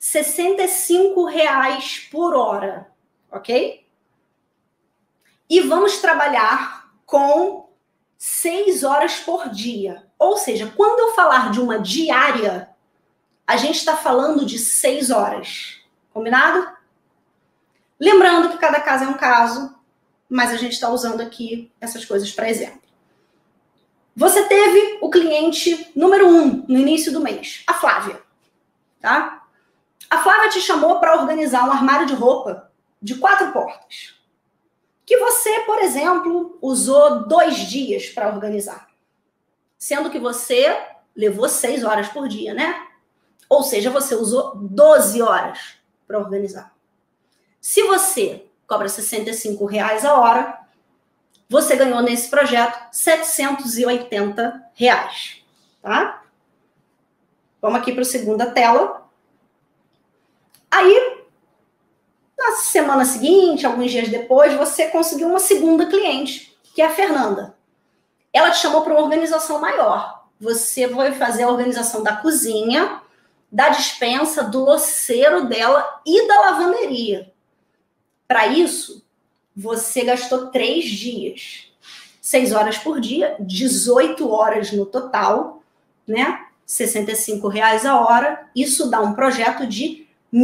65 por hora, ok? E vamos trabalhar com 6 horas por dia. Ou seja, quando eu falar de uma diária, a gente está falando de 6 horas. Combinado? Lembrando que cada caso é um caso, mas a gente está usando aqui essas coisas para exemplo. Você teve o cliente número 1 no início do mês, a Flávia, tá? A Flávia te chamou para organizar um armário de roupa de 4 portas, que você, por exemplo, usou 2 dias para organizar, sendo que você levou 6 horas por dia, né? Ou seja, você usou 12 horas para organizar. Se você cobra R$ 65 a hora, você ganhou nesse projeto R$ 780, tá? Vamos aqui para a segunda tela. Aí, na semana seguinte, alguns dias depois, você conseguiu uma segunda cliente, que é a Fernanda. Ela te chamou para uma organização maior. Você vai fazer a organização da cozinha, da despensa, do louceiro dela e da lavanderia. Para isso, você gastou 3 dias. 6 horas por dia, 18 horas no total, né? R$ 65 a hora. Isso dá um projeto de R$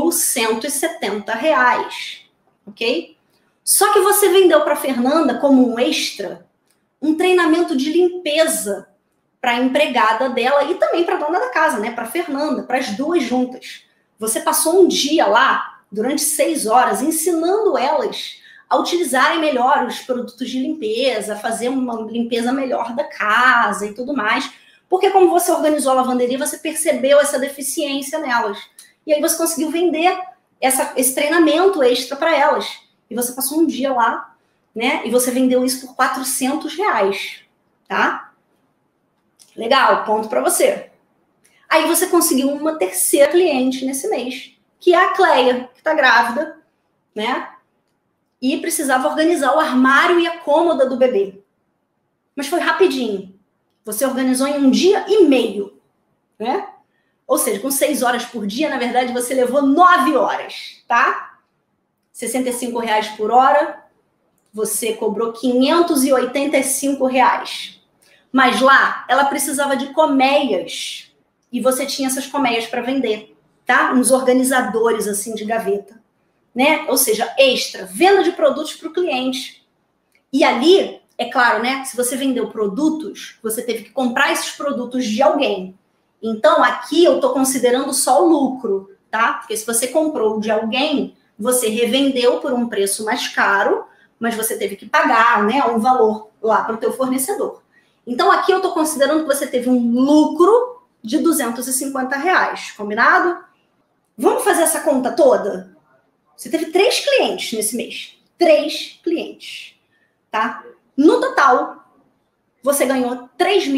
1.170, ok? Só que você vendeu para a Fernanda como um extra um treinamento de limpeza para a empregada dela e também para a dona da casa, né? Para a Fernanda, para as duas juntas. Você passou um dia lá, durante 6 horas, ensinando elas a utilizarem melhor os produtos de limpeza, fazer uma limpeza melhor da casa e tudo mais. Porque como você organizou a lavanderia, você percebeu essa deficiência nelas. E aí você conseguiu vender esse treinamento extra para elas. E você passou um dia lá, né? E você vendeu isso por R$ 400, tá? Legal, ponto para você. Aí você conseguiu uma terceira cliente nesse mês, que é a Cleia, que está grávida, né? E precisava organizar o armário e a cômoda do bebê. Mas foi rapidinho. Você organizou em 1 dia e meio, né? Ou seja, com 6 horas por dia, na verdade, você levou 9 horas, tá? R$ 65 por hora, você cobrou R$ 585. Mas lá, ela precisava de colmeias. E você tinha essas colmeias para vender, tá? Uns organizadores, assim, de gaveta, né? Ou seja, extra, venda de produtos para o cliente. E ali, é claro, né? Se você vendeu produtos, você teve que comprar esses produtos de alguém. Então, aqui eu estou considerando só o lucro, tá? Porque se você comprou de alguém, você revendeu por um preço mais caro, mas você teve que pagar, né, um valor lá para o teu fornecedor. Então, aqui eu estou considerando que você teve um lucro de R$ 250, combinado? Vamos fazer essa conta toda? Você teve 3 clientes nesse mês. 3 clientes, tá? No total, você ganhou R$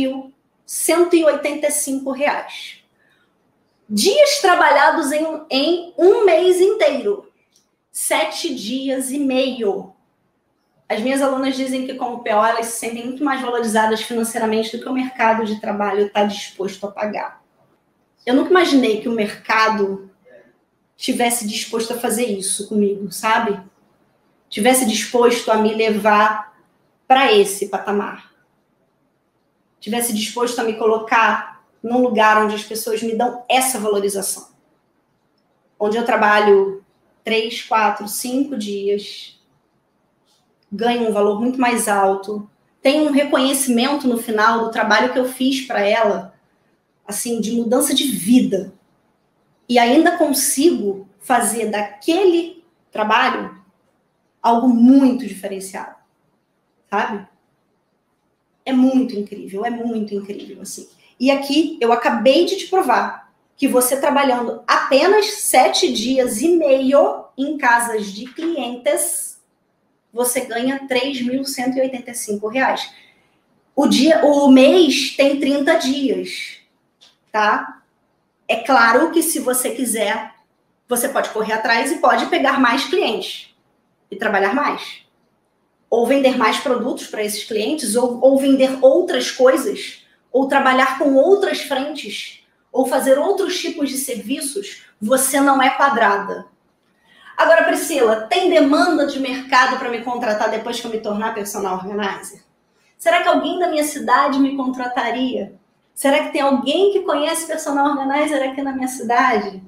3.185. Dias trabalhados em um mês inteiro. 7 dias e meio. As minhas alunas dizem que como PO elas se sentem muito mais valorizadas financeiramente do que o mercado de trabalho está disposto a pagar. Eu nunca imaginei que o mercado tivesse disposto a fazer isso comigo, sabe? Tivesse disposto a me levar para esse patamar. Tivesse disposto a me colocar num lugar onde as pessoas me dão essa valorização. Onde eu trabalho 3, 4, 5 dias, ganho um valor muito mais alto, tenho um reconhecimento no final do trabalho que eu fiz para ela, assim, de mudança de vida. E ainda consigo fazer daquele trabalho algo muito diferenciado, sabe? É muito incrível, assim. E aqui eu acabei de te provar que você trabalhando apenas 7 dias e meio em casas de clientes, você ganha R$ 3.185. O mês tem 30 dias, tá? É claro que se você quiser, você pode correr atrás e pode pegar mais clientes e trabalhar mais. Ou vender mais produtos para esses clientes, ou vender outras coisas, ou trabalhar com outras frentes, ou fazer outros tipos de serviços, você não é quadrada. Agora, Priscila, tem demanda de mercado para me contratar depois que eu me tornar personal organizer? Será que alguém da minha cidade me contrataria? Será que tem alguém que conhece personal organizer aqui na minha cidade?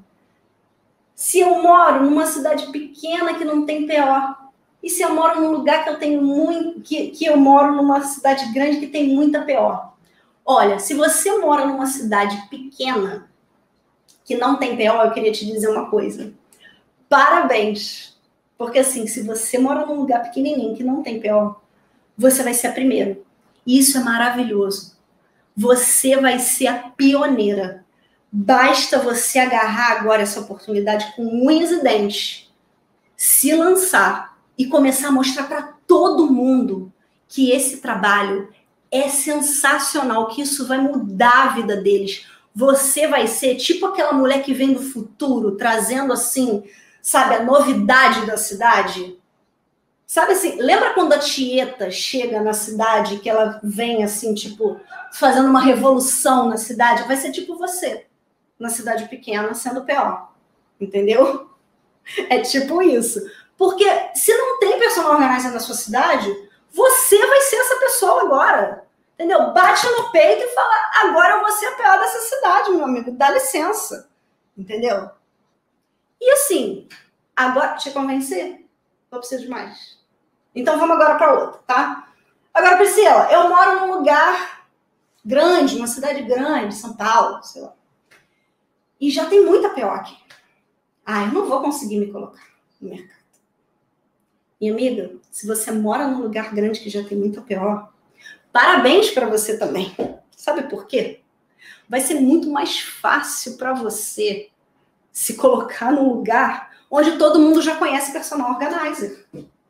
Se eu moro numa cidade pequena que não tem PO, e se eu moro num lugar que eu tenho muito, que eu moro numa cidade grande que tem muita PO? Olha, se você mora numa cidade pequena que não tem PO, eu queria te dizer uma coisa. Parabéns! Porque assim, se você mora num lugar pequenininho que não tem PO, você vai ser a primeira. E isso é maravilhoso. Você vai ser a pioneira. Basta você agarrar agora essa oportunidade com unhas e dentes, se lançar e começar a mostrar para todo mundo que esse trabalho é sensacional, que isso vai mudar a vida deles. Você vai ser tipo aquela mulher que vem do futuro, trazendo assim, sabe, a novidade da cidade. Sabe assim, lembra quando a Tieta chega na cidade, que ela vem assim, tipo, fazendo uma revolução na cidade? Vai ser tipo você, na cidade pequena, sendo PO. Entendeu? É tipo isso. Porque se não tem personal organizer na sua cidade, você vai ser essa pessoa agora. Entendeu? Bate no peito e fala, agora eu vou ser a PO dessa cidade, meu amigo. Dá licença. Entendeu? E assim, agora, te convencer? Ou preciso de mais? Então vamos agora para outra, tá? Agora, Priscila, eu moro num lugar grande, uma cidade grande, São Paulo, sei lá. E já tem muita PO aqui. Ah, eu não vou conseguir me colocar no mercado. Minha amiga, se você mora num lugar grande que já tem muita PO, parabéns para você também. Sabe por quê? Vai ser muito mais fácil para você se colocar num lugar onde todo mundo já conhece personal organizer.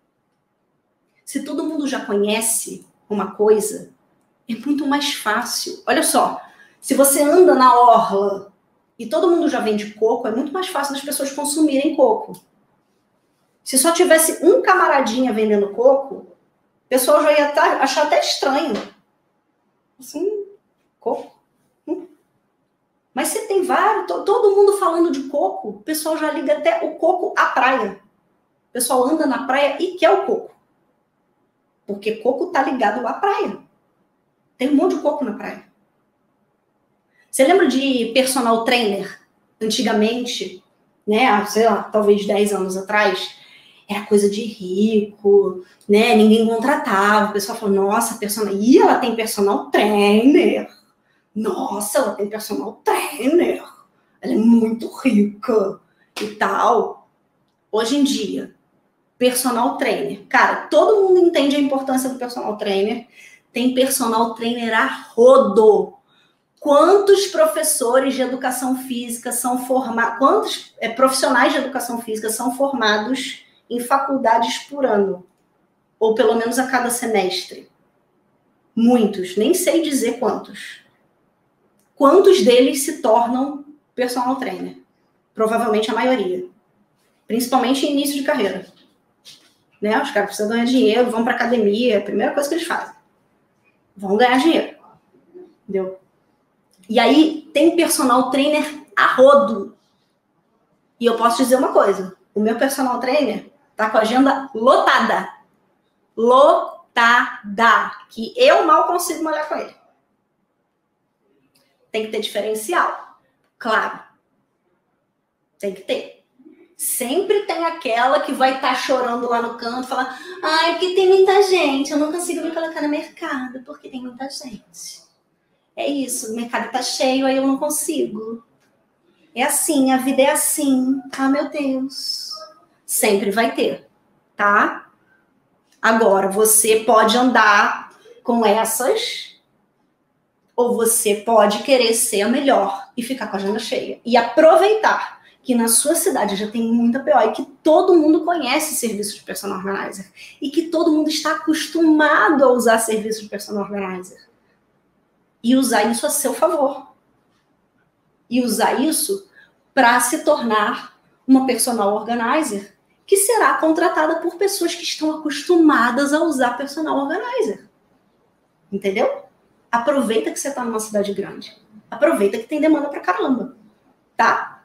Se todo mundo já conhece uma coisa, é muito mais fácil. Olha só, se você anda na orla e todo mundo já vende coco, é muito mais fácil das pessoas consumirem coco. Se só tivesse um camaradinha vendendo coco, o pessoal já ia achar até estranho. Assim, coco. Mas você tem vários, todo mundo falando de coco, o pessoal já liga até o coco à praia. O pessoal anda na praia e quer o coco. Porque coco tá ligado à praia. Tem um monte de coco na praia. Você lembra de personal trainer? Antigamente, né, sei lá, talvez 10 anos atrás, era coisa de rico, né? Ninguém contratava. O pessoal falou, nossa, ela tem personal trainer. Nossa, ela tem personal trainer. Ela é muito rica e tal. Hoje em dia, personal trainer. Cara, todo mundo entende a importância do personal trainer. Tem personal trainer a rodo. Quantos professores de educação física são formados? Quantos profissionais de educação física são formados em faculdades por ano? Ou pelo menos a cada semestre? Muitos, nem sei dizer quantos. Quantos deles se tornam personal trainer? Provavelmente a maioria. Principalmente em início de carreira. Né? Os caras precisam ganhar dinheiro, vão para academia, é a primeira coisa que eles fazem. Vão ganhar dinheiro. Entendeu? E aí tem personal trainer a rodo. E eu posso dizer uma coisa. O meu personal trainer tá com a agenda lotada. Lotada. Que eu mal consigo malhar com ele. Tem que ter diferencial. Claro. Tem que ter. Sempre tem aquela que vai estar chorando lá no canto, falando, ai, porque tem muita gente, eu não consigo me colocar no mercado, porque tem muita gente. É isso, o mercado tá cheio, aí eu não consigo. É assim, a vida é assim. Ah, meu Deus. Sempre vai ter, tá? Agora, você pode andar com essas, ou você pode querer ser a melhor e ficar com a agenda cheia. E aproveitar que na sua cidade já tem muita PO e que todo mundo conhece serviço de personal organizer. E que todo mundo está acostumado a usar serviço de personal organizer. E usar isso a seu favor. E usar isso para se tornar uma personal organizer que será contratada por pessoas que estão acostumadas a usar personal organizer. Entendeu? Aproveita que você tá numa cidade grande. Aproveita que tem demanda pra caramba, tá?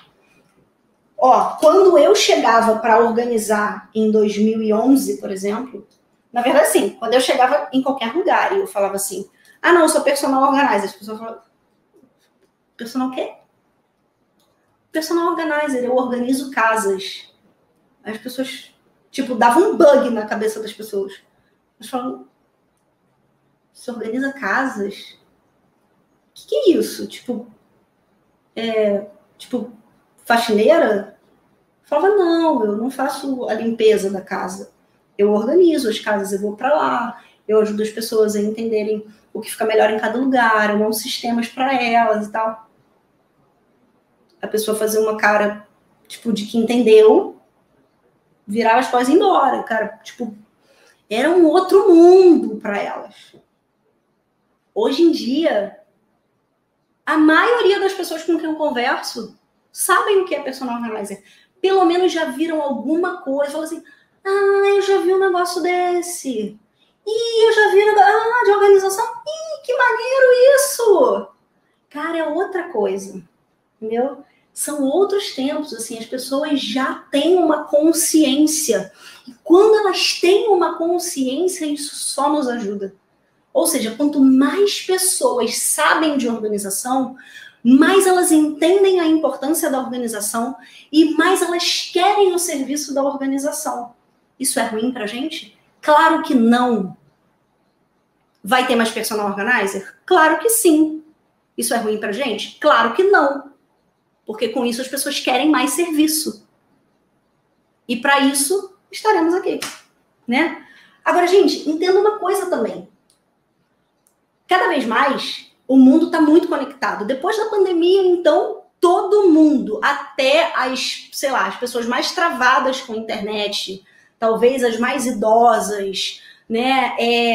Ó, quando eu chegava para organizar em 2011, por exemplo, na verdade, sim, quando eu chegava em qualquer lugar e eu falava assim, ah, não, eu sou personal organizer, as pessoas falavam, personal o quê? Personal organizer, eu organizo casas. As pessoas, tipo, davam um bug na cabeça das pessoas. Elas falavam, você organiza casas? O que é isso? Tipo, faxineira? Eu falava, não, eu não faço a limpeza da casa. Eu organizo as casas, eu vou para lá, eu ajudo as pessoas a entenderem o que fica melhor em cada lugar, eu monto sistemas para elas e tal. A pessoa fazia uma cara, tipo, de que entendeu, virava as coisas e ia embora, cara. Tipo, era um outro mundo para elas. Hoje em dia, a maioria das pessoas com quem eu converso sabem o que é personal organizer. Pelo menos já viram alguma coisa, falam assim, ah, eu já vi um negócio desse. Ih, eu já vi um negócio de organização. Ih, que maneiro isso! Cara, é outra coisa, entendeu? São outros tempos, assim, as pessoas já têm uma consciência. E quando elas têm uma consciência, isso só nos ajuda. Ou seja, quanto mais pessoas sabem de organização, mais elas entendem a importância da organização e mais elas querem o serviço da organização. Isso é ruim pra gente? Claro que não. Vai ter mais personal organizer? Claro que sim. Isso é ruim pra gente? Claro que não. Porque com isso as pessoas querem mais serviço. E para isso estaremos aqui, né? Agora, gente, entenda uma coisa também. Cada vez mais o mundo está muito conectado. Depois da pandemia, então, todo mundo, até as, sei lá, as pessoas mais travadas com a internet, talvez as mais idosas, né?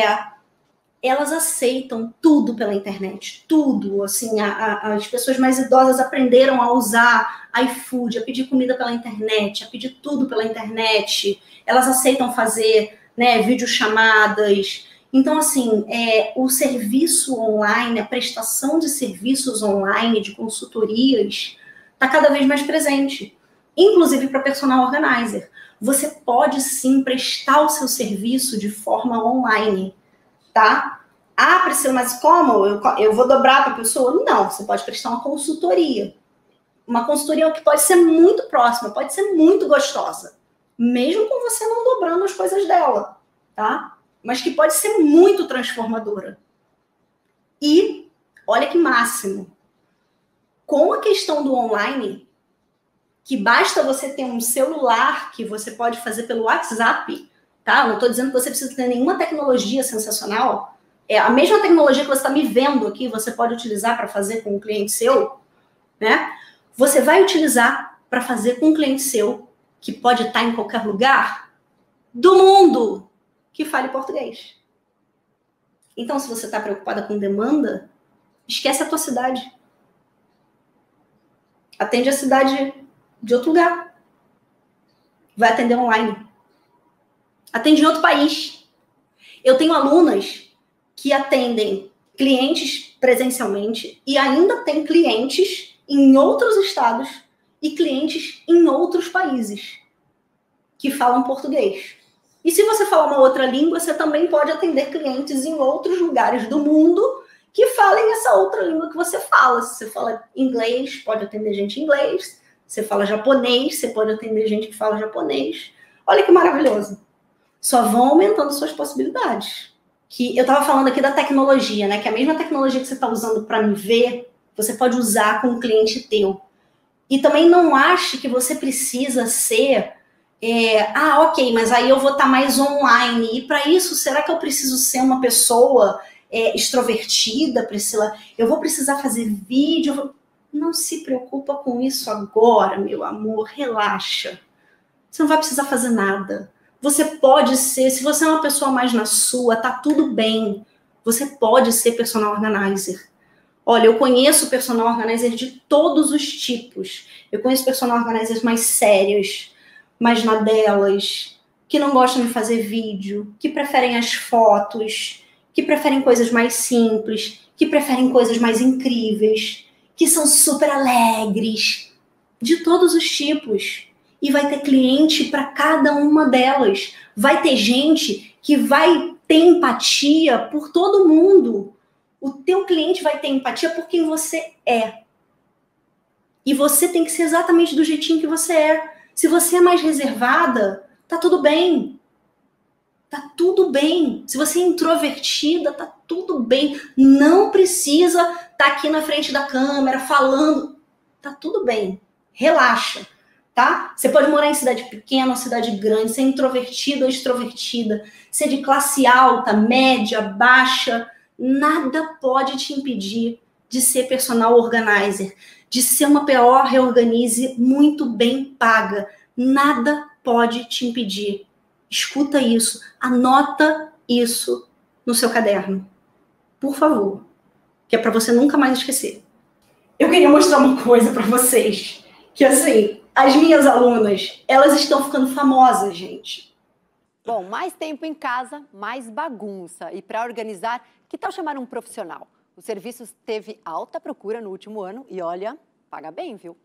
Elas aceitam tudo pela internet, tudo, assim, as pessoas mais idosas aprenderam a usar iFood, a pedir comida pela internet, a pedir tudo pela internet, elas aceitam fazer, né, videochamadas. Então, assim, o serviço online, a prestação de serviços online, de consultorias, está cada vez mais presente, inclusive para personal organizer. Você pode, sim, prestar o seu serviço de forma online, tá? Ah, Priscila, mas como? Eu vou dobrar para a pessoa? Não, você pode prestar uma consultoria. Uma consultoria que pode ser muito próxima, pode ser muito gostosa. Mesmo com você não dobrando as coisas dela, tá? Mas que pode ser muito transformadora. E, olha que máximo, com a questão do online, que basta você ter um celular que você pode fazer pelo WhatsApp, tá? Eu não estou dizendo que você precisa ter nenhuma tecnologia sensacional. É a mesma tecnologia que você está me vendo aqui, você pode utilizar para fazer com um cliente seu, né? Você vai utilizar para fazer com um cliente seu, que pode estar em qualquer lugar do mundo, que fale português. Então, se você está preocupada com demanda, esquece a tua cidade. Atende a cidade de outro lugar. Vai atender online. Atende em outro país. Eu tenho alunas que atendem clientes presencialmente e ainda tem clientes em outros estados e clientes em outros países que falam português. E se você falar uma outra língua, você também pode atender clientes em outros lugares do mundo que falem essa outra língua que você fala. Se você fala inglês, pode atender gente em inglês. Se você fala japonês, você pode atender gente que fala japonês. Olha que maravilhoso. Só vão aumentando suas possibilidades. Que eu estava falando aqui da tecnologia, né? Que a mesma tecnologia que você está usando para me ver, você pode usar com um cliente teu. E também não ache que você precisa ser... ok, mas aí eu vou estar mais online. E para isso, será que eu preciso ser uma pessoa extrovertida, Priscila? Eu vou precisar fazer vídeo? Não se preocupa com isso agora, meu amor. Relaxa. Você não vai precisar fazer nada. Você pode ser, se você é uma pessoa mais na sua, tá tudo bem. Você pode ser personal organizer. Olha, eu conheço personal organizer de todos os tipos. Eu conheço personal organizers mais sérios, mais na delas, que não gostam de fazer vídeo, que preferem as fotos, que preferem coisas mais simples, que preferem coisas mais incríveis, que são super alegres, de todos os tipos. E vai ter cliente para cada uma delas. Vai ter gente que vai ter empatia por todo mundo. O teu cliente vai ter empatia por quem você é. E você tem que ser exatamente do jeitinho que você é. Se você é mais reservada, tá tudo bem. Tá tudo bem. Se você é introvertida, tá tudo bem. Não precisa estar aqui na frente da câmera falando. Tá tudo bem. Relaxa, tá? Você pode morar em cidade pequena ou cidade grande, ser introvertida ou extrovertida, ser de classe alta, média, baixa. Nada pode te impedir de ser personal organizer, de ser uma PO reorganize muito bem paga. Nada pode te impedir. Escuta isso, anota isso no seu caderno, por favor, que é para você nunca mais esquecer. Eu queria mostrar uma coisa para vocês, que assim, as minhas alunas, elas estão ficando famosas, gente. Bom, mais tempo em casa, mais bagunça. E para organizar, que tal chamar um profissional? O serviço teve alta procura no último ano e olha, paga bem, viu?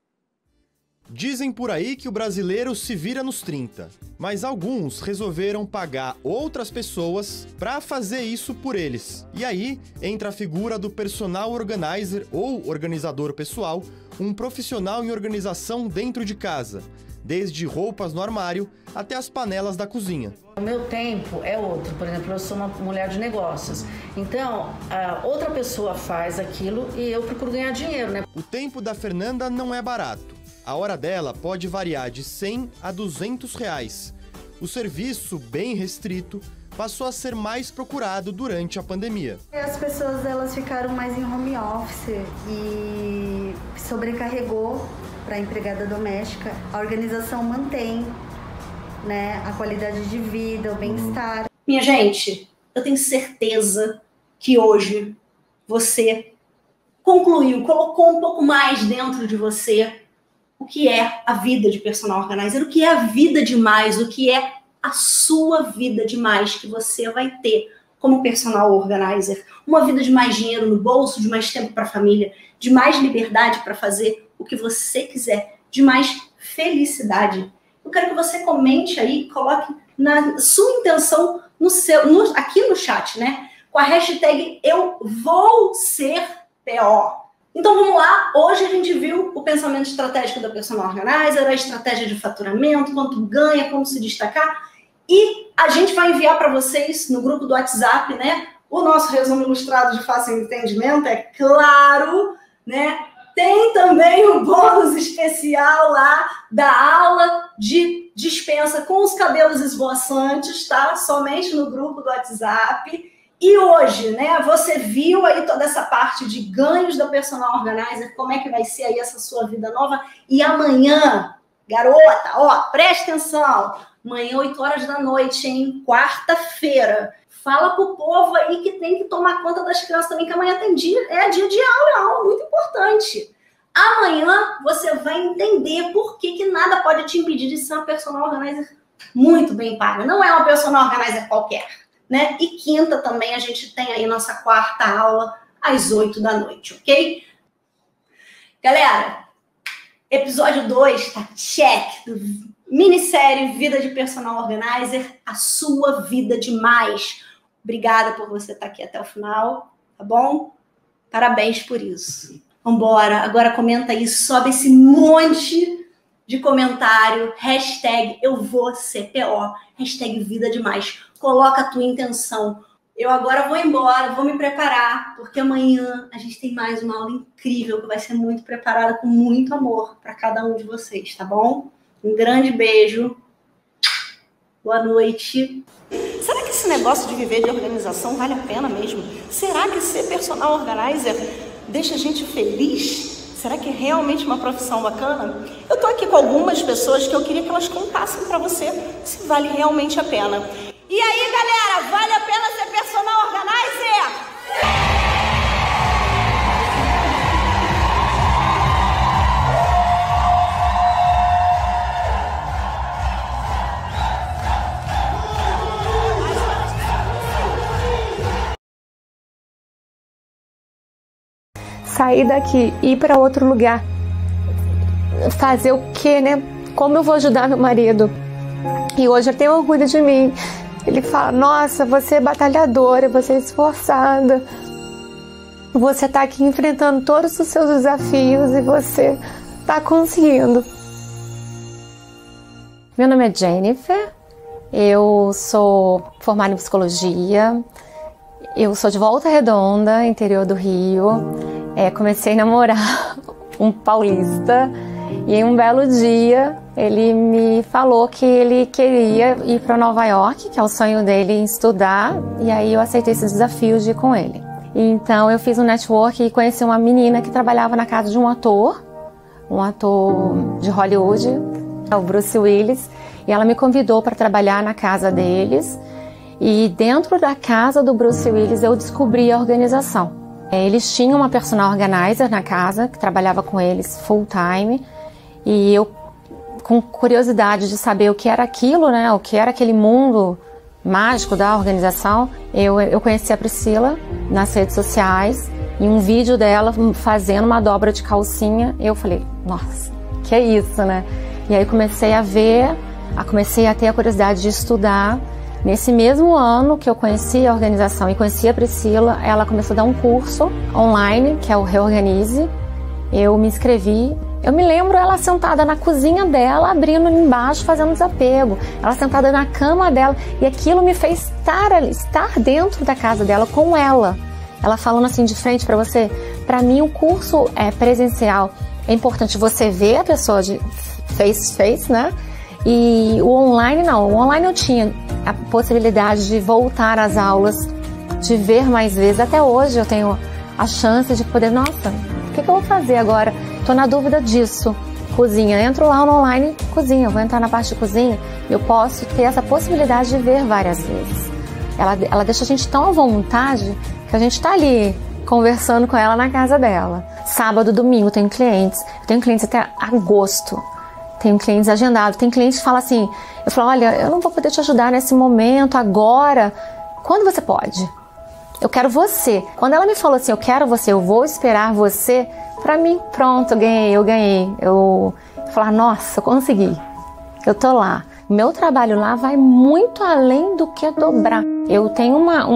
Dizem por aí que o brasileiro se vira nos 30, mas alguns resolveram pagar outras pessoas para fazer isso por eles. E aí entra a figura do personal organizer ou organizador pessoal, um profissional em organização dentro de casa, desde roupas no armário até as panelas da cozinha. O meu tempo é outro, por exemplo, eu sou uma mulher de negócios, então outra pessoa faz aquilo e eu procuro ganhar dinheiro, né? O tempo da Fernanda não é barato. A hora dela pode variar de 100 a 200 reais. O serviço, bem restrito, passou a ser mais procurado durante a pandemia. As pessoas elas ficaram mais em home office e sobrecarregou para a empregada doméstica. A organização mantém, né, a qualidade de vida, o bem-estar. Minha gente, eu tenho certeza que hoje você concluiu, colocou um pouco mais dentro de você o que é a vida de personal organizer, o que é a vida de mais, o que é a sua vida de mais que você vai ter como personal organizer. Uma vida de mais dinheiro no bolso, de mais tempo para a família, de mais liberdade para fazer o que você quiser, de mais felicidade. Eu quero que você comente aí, coloque na sua intenção aqui no chat, né? Com a hashtag Eu Vou Ser PO. Então vamos lá, hoje a gente viu o pensamento estratégico da personal organizer, a estratégia de faturamento, quanto ganha, como se destacar, e a gente vai enviar para vocês no grupo do WhatsApp, né, o nosso resumo ilustrado de fácil entendimento, é claro, né, tem também um bônus especial lá da aula de dispensa com os cabelos esvoaçantes, tá, somente no grupo do WhatsApp. E hoje, né, você viu aí toda essa parte de ganhos da personal organizer, como é que vai ser aí essa sua vida nova. E amanhã, garota, ó, presta atenção, amanhã 8 horas da noite, hein, quarta-feira. Fala pro povo aí que tem que tomar conta das crianças também, que amanhã tem dia de aula muito importante. Amanhã você vai entender por que nada pode te impedir de ser uma personal organizer muito bem paga. Não é uma personal organizer qualquer. Né? E quinta também a gente tem aí nossa quarta aula às 8 da noite, ok? Galera, episódio 2 tá check do minissérie Vida de Personal Organizer, a sua vida demais. Obrigada por você estar aqui até o final, tá bom? Parabéns por isso. Vambora, agora comenta aí, sobe esse monte de comentário, hashtag Eu Vou Ser PO, hashtag Vida Demais. Coloca a tua intenção. Eu agora vou embora, vou me preparar, porque amanhã a gente tem mais uma aula incrível, que vai ser muito preparada, com muito amor para cada um de vocês, tá bom? Um grande beijo. Boa noite. Será que esse negócio de viver de organização vale a pena mesmo? Será que ser personal organizer deixa a gente feliz? Será que é realmente uma profissão bacana? Eu tô aqui com algumas pessoas que eu queria que elas contassem para você se vale realmente a pena. E aí, galera, vale a pena ser personal organizer? sair daqui, ir para outro lugar, fazer o quê, né? Como eu vou ajudar meu marido? E hoje ele tem orgulho de mim. Ele fala, nossa, você é batalhadora, você é esforçada, você está aqui enfrentando todos os seus desafios e você está conseguindo. Meu nome é Jennifer, eu sou formada em psicologia, eu sou de Volta Redonda, interior do Rio. Comecei a namorar um paulista e em um belo dia ele me falou que ele queria ir para Nova York, que é o sonho dele em estudar, e aí eu aceitei esse desafio de ir com ele. Então eu fiz um network e conheci uma menina que trabalhava na casa de um ator de Hollywood, o Bruce Willis, e ela me convidou para trabalhar na casa deles. E dentro da casa do Bruce Willis eu descobri a organização. Eles tinham uma personal organizer na casa que trabalhava com eles full time, e eu, com curiosidade de saber o que era aquilo, né, o que era aquele mundo mágico da organização, eu conheci a Priscila nas redes sociais, em um vídeo dela fazendo uma dobra de calcinha. Eu falei, nossa, que é isso, né? E aí comecei a ver, comecei a ter a curiosidade de estudar. Nesse mesmo ano que eu conheci a organização e conheci a Priscila, ela começou a dar um curso online, que é o Reorganize. Eu me inscrevi. Eu me lembro ela sentada na cozinha dela, abrindo embaixo, fazendo desapego. Ela sentada na cama dela. E aquilo me fez estar dentro da casa dela com ela. Ela falando assim de frente para você. Para mim, o curso presencial. É importante você ver a pessoa de face to face, né? E o online não. O online eu tinha a possibilidade de voltar às aulas, de ver mais vezes. Até hoje eu tenho a chance de poder, nossa, o que eu vou fazer agora? Tô na dúvida disso. Cozinha, entro lá no online, cozinha, eu vou entrar na parte de cozinha, eu posso ter essa possibilidade de ver várias vezes. Ela deixa a gente tão à vontade que a gente tá ali conversando com ela na casa dela. Sábado, domingo, tenho clientes até agosto. Tenho clientes agendados, tem clientes que falam assim, eu falo, olha, eu não vou poder te ajudar nesse momento, agora. Quando você pode? Eu quero você. Quando ela me falou assim, eu quero você, eu vou esperar você, pra mim, pronto, eu ganhei. Eu falar, nossa, eu consegui. Eu tô lá. Meu trabalho lá vai muito além do que dobrar. Eu tenho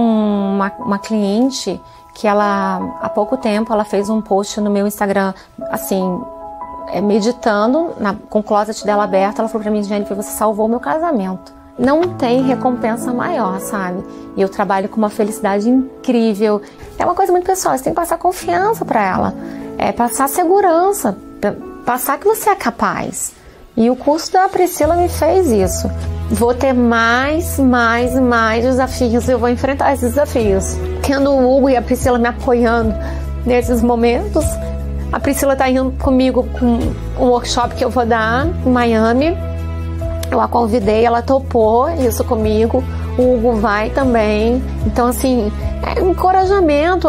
uma cliente que ela, há pouco tempo, ela fez um post no meu Instagram, assim, meditando, com o closet dela aberto. Ela falou pra mim, Jennifer, você salvou meu casamento. Não tem recompensa maior, sabe? E eu trabalho com uma felicidade incrível. É uma coisa muito pessoal, você tem que passar confiança pra ela. Passar segurança, passar que você é capaz. E o curso da Priscila me fez isso. Vou ter mais desafios, eu vou enfrentar esses desafios. Tendo o Hugo e a Priscila me apoiando nesses momentos. A Priscila tá indo comigo com um workshop que eu vou dar em Miami. Eu a convidei, ela topou isso comigo. O Hugo vai também. Então, assim, é encorajamento.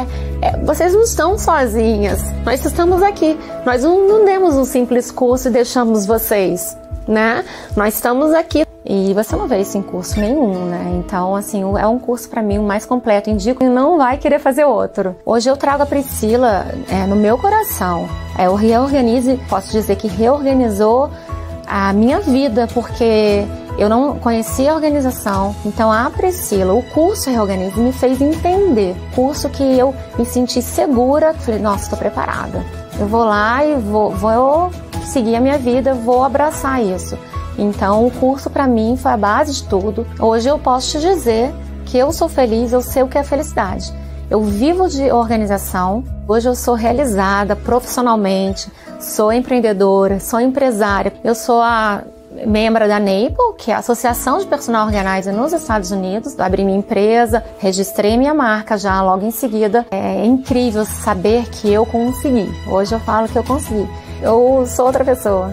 Vocês não estão sozinhas. Nós estamos aqui. Nós não demos um simples curso e deixamos vocês, né? Nós estamos aqui. E você não vê isso em curso nenhum, né? Então, assim, é um curso para mim o mais completo. Indico e não vai querer fazer outro. Hoje eu trago a Priscila no meu coração. O Reorganize, posso dizer que reorganizou a minha vida, porque eu não conhecia a organização. Então a Priscila, o curso Reorganize, me fez entender. Curso que eu me senti segura. Falei, nossa, estou preparada. Eu vou lá e vou seguir a minha vida, vou abraçar isso. Então o curso para mim foi a base de tudo. Hoje eu posso te dizer que eu sou feliz, eu sei o que é felicidade. Eu vivo de organização. Hoje eu sou realizada profissionalmente, sou empreendedora, sou empresária. Eu sou a membro da NAPLE, que é a Associação de Personal Organizer nos Estados Unidos. Abri minha empresa, registrei minha marca já logo em seguida. É incrível saber que eu consegui. Hoje eu falo que eu consegui. Eu sou outra pessoa.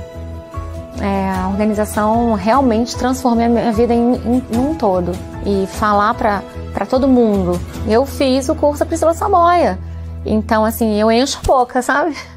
A organização realmente transformou a minha vida em um todo. E falar para todo mundo. Eu fiz o curso da Priscila Saboia. Então, assim, eu encho a boca, sabe?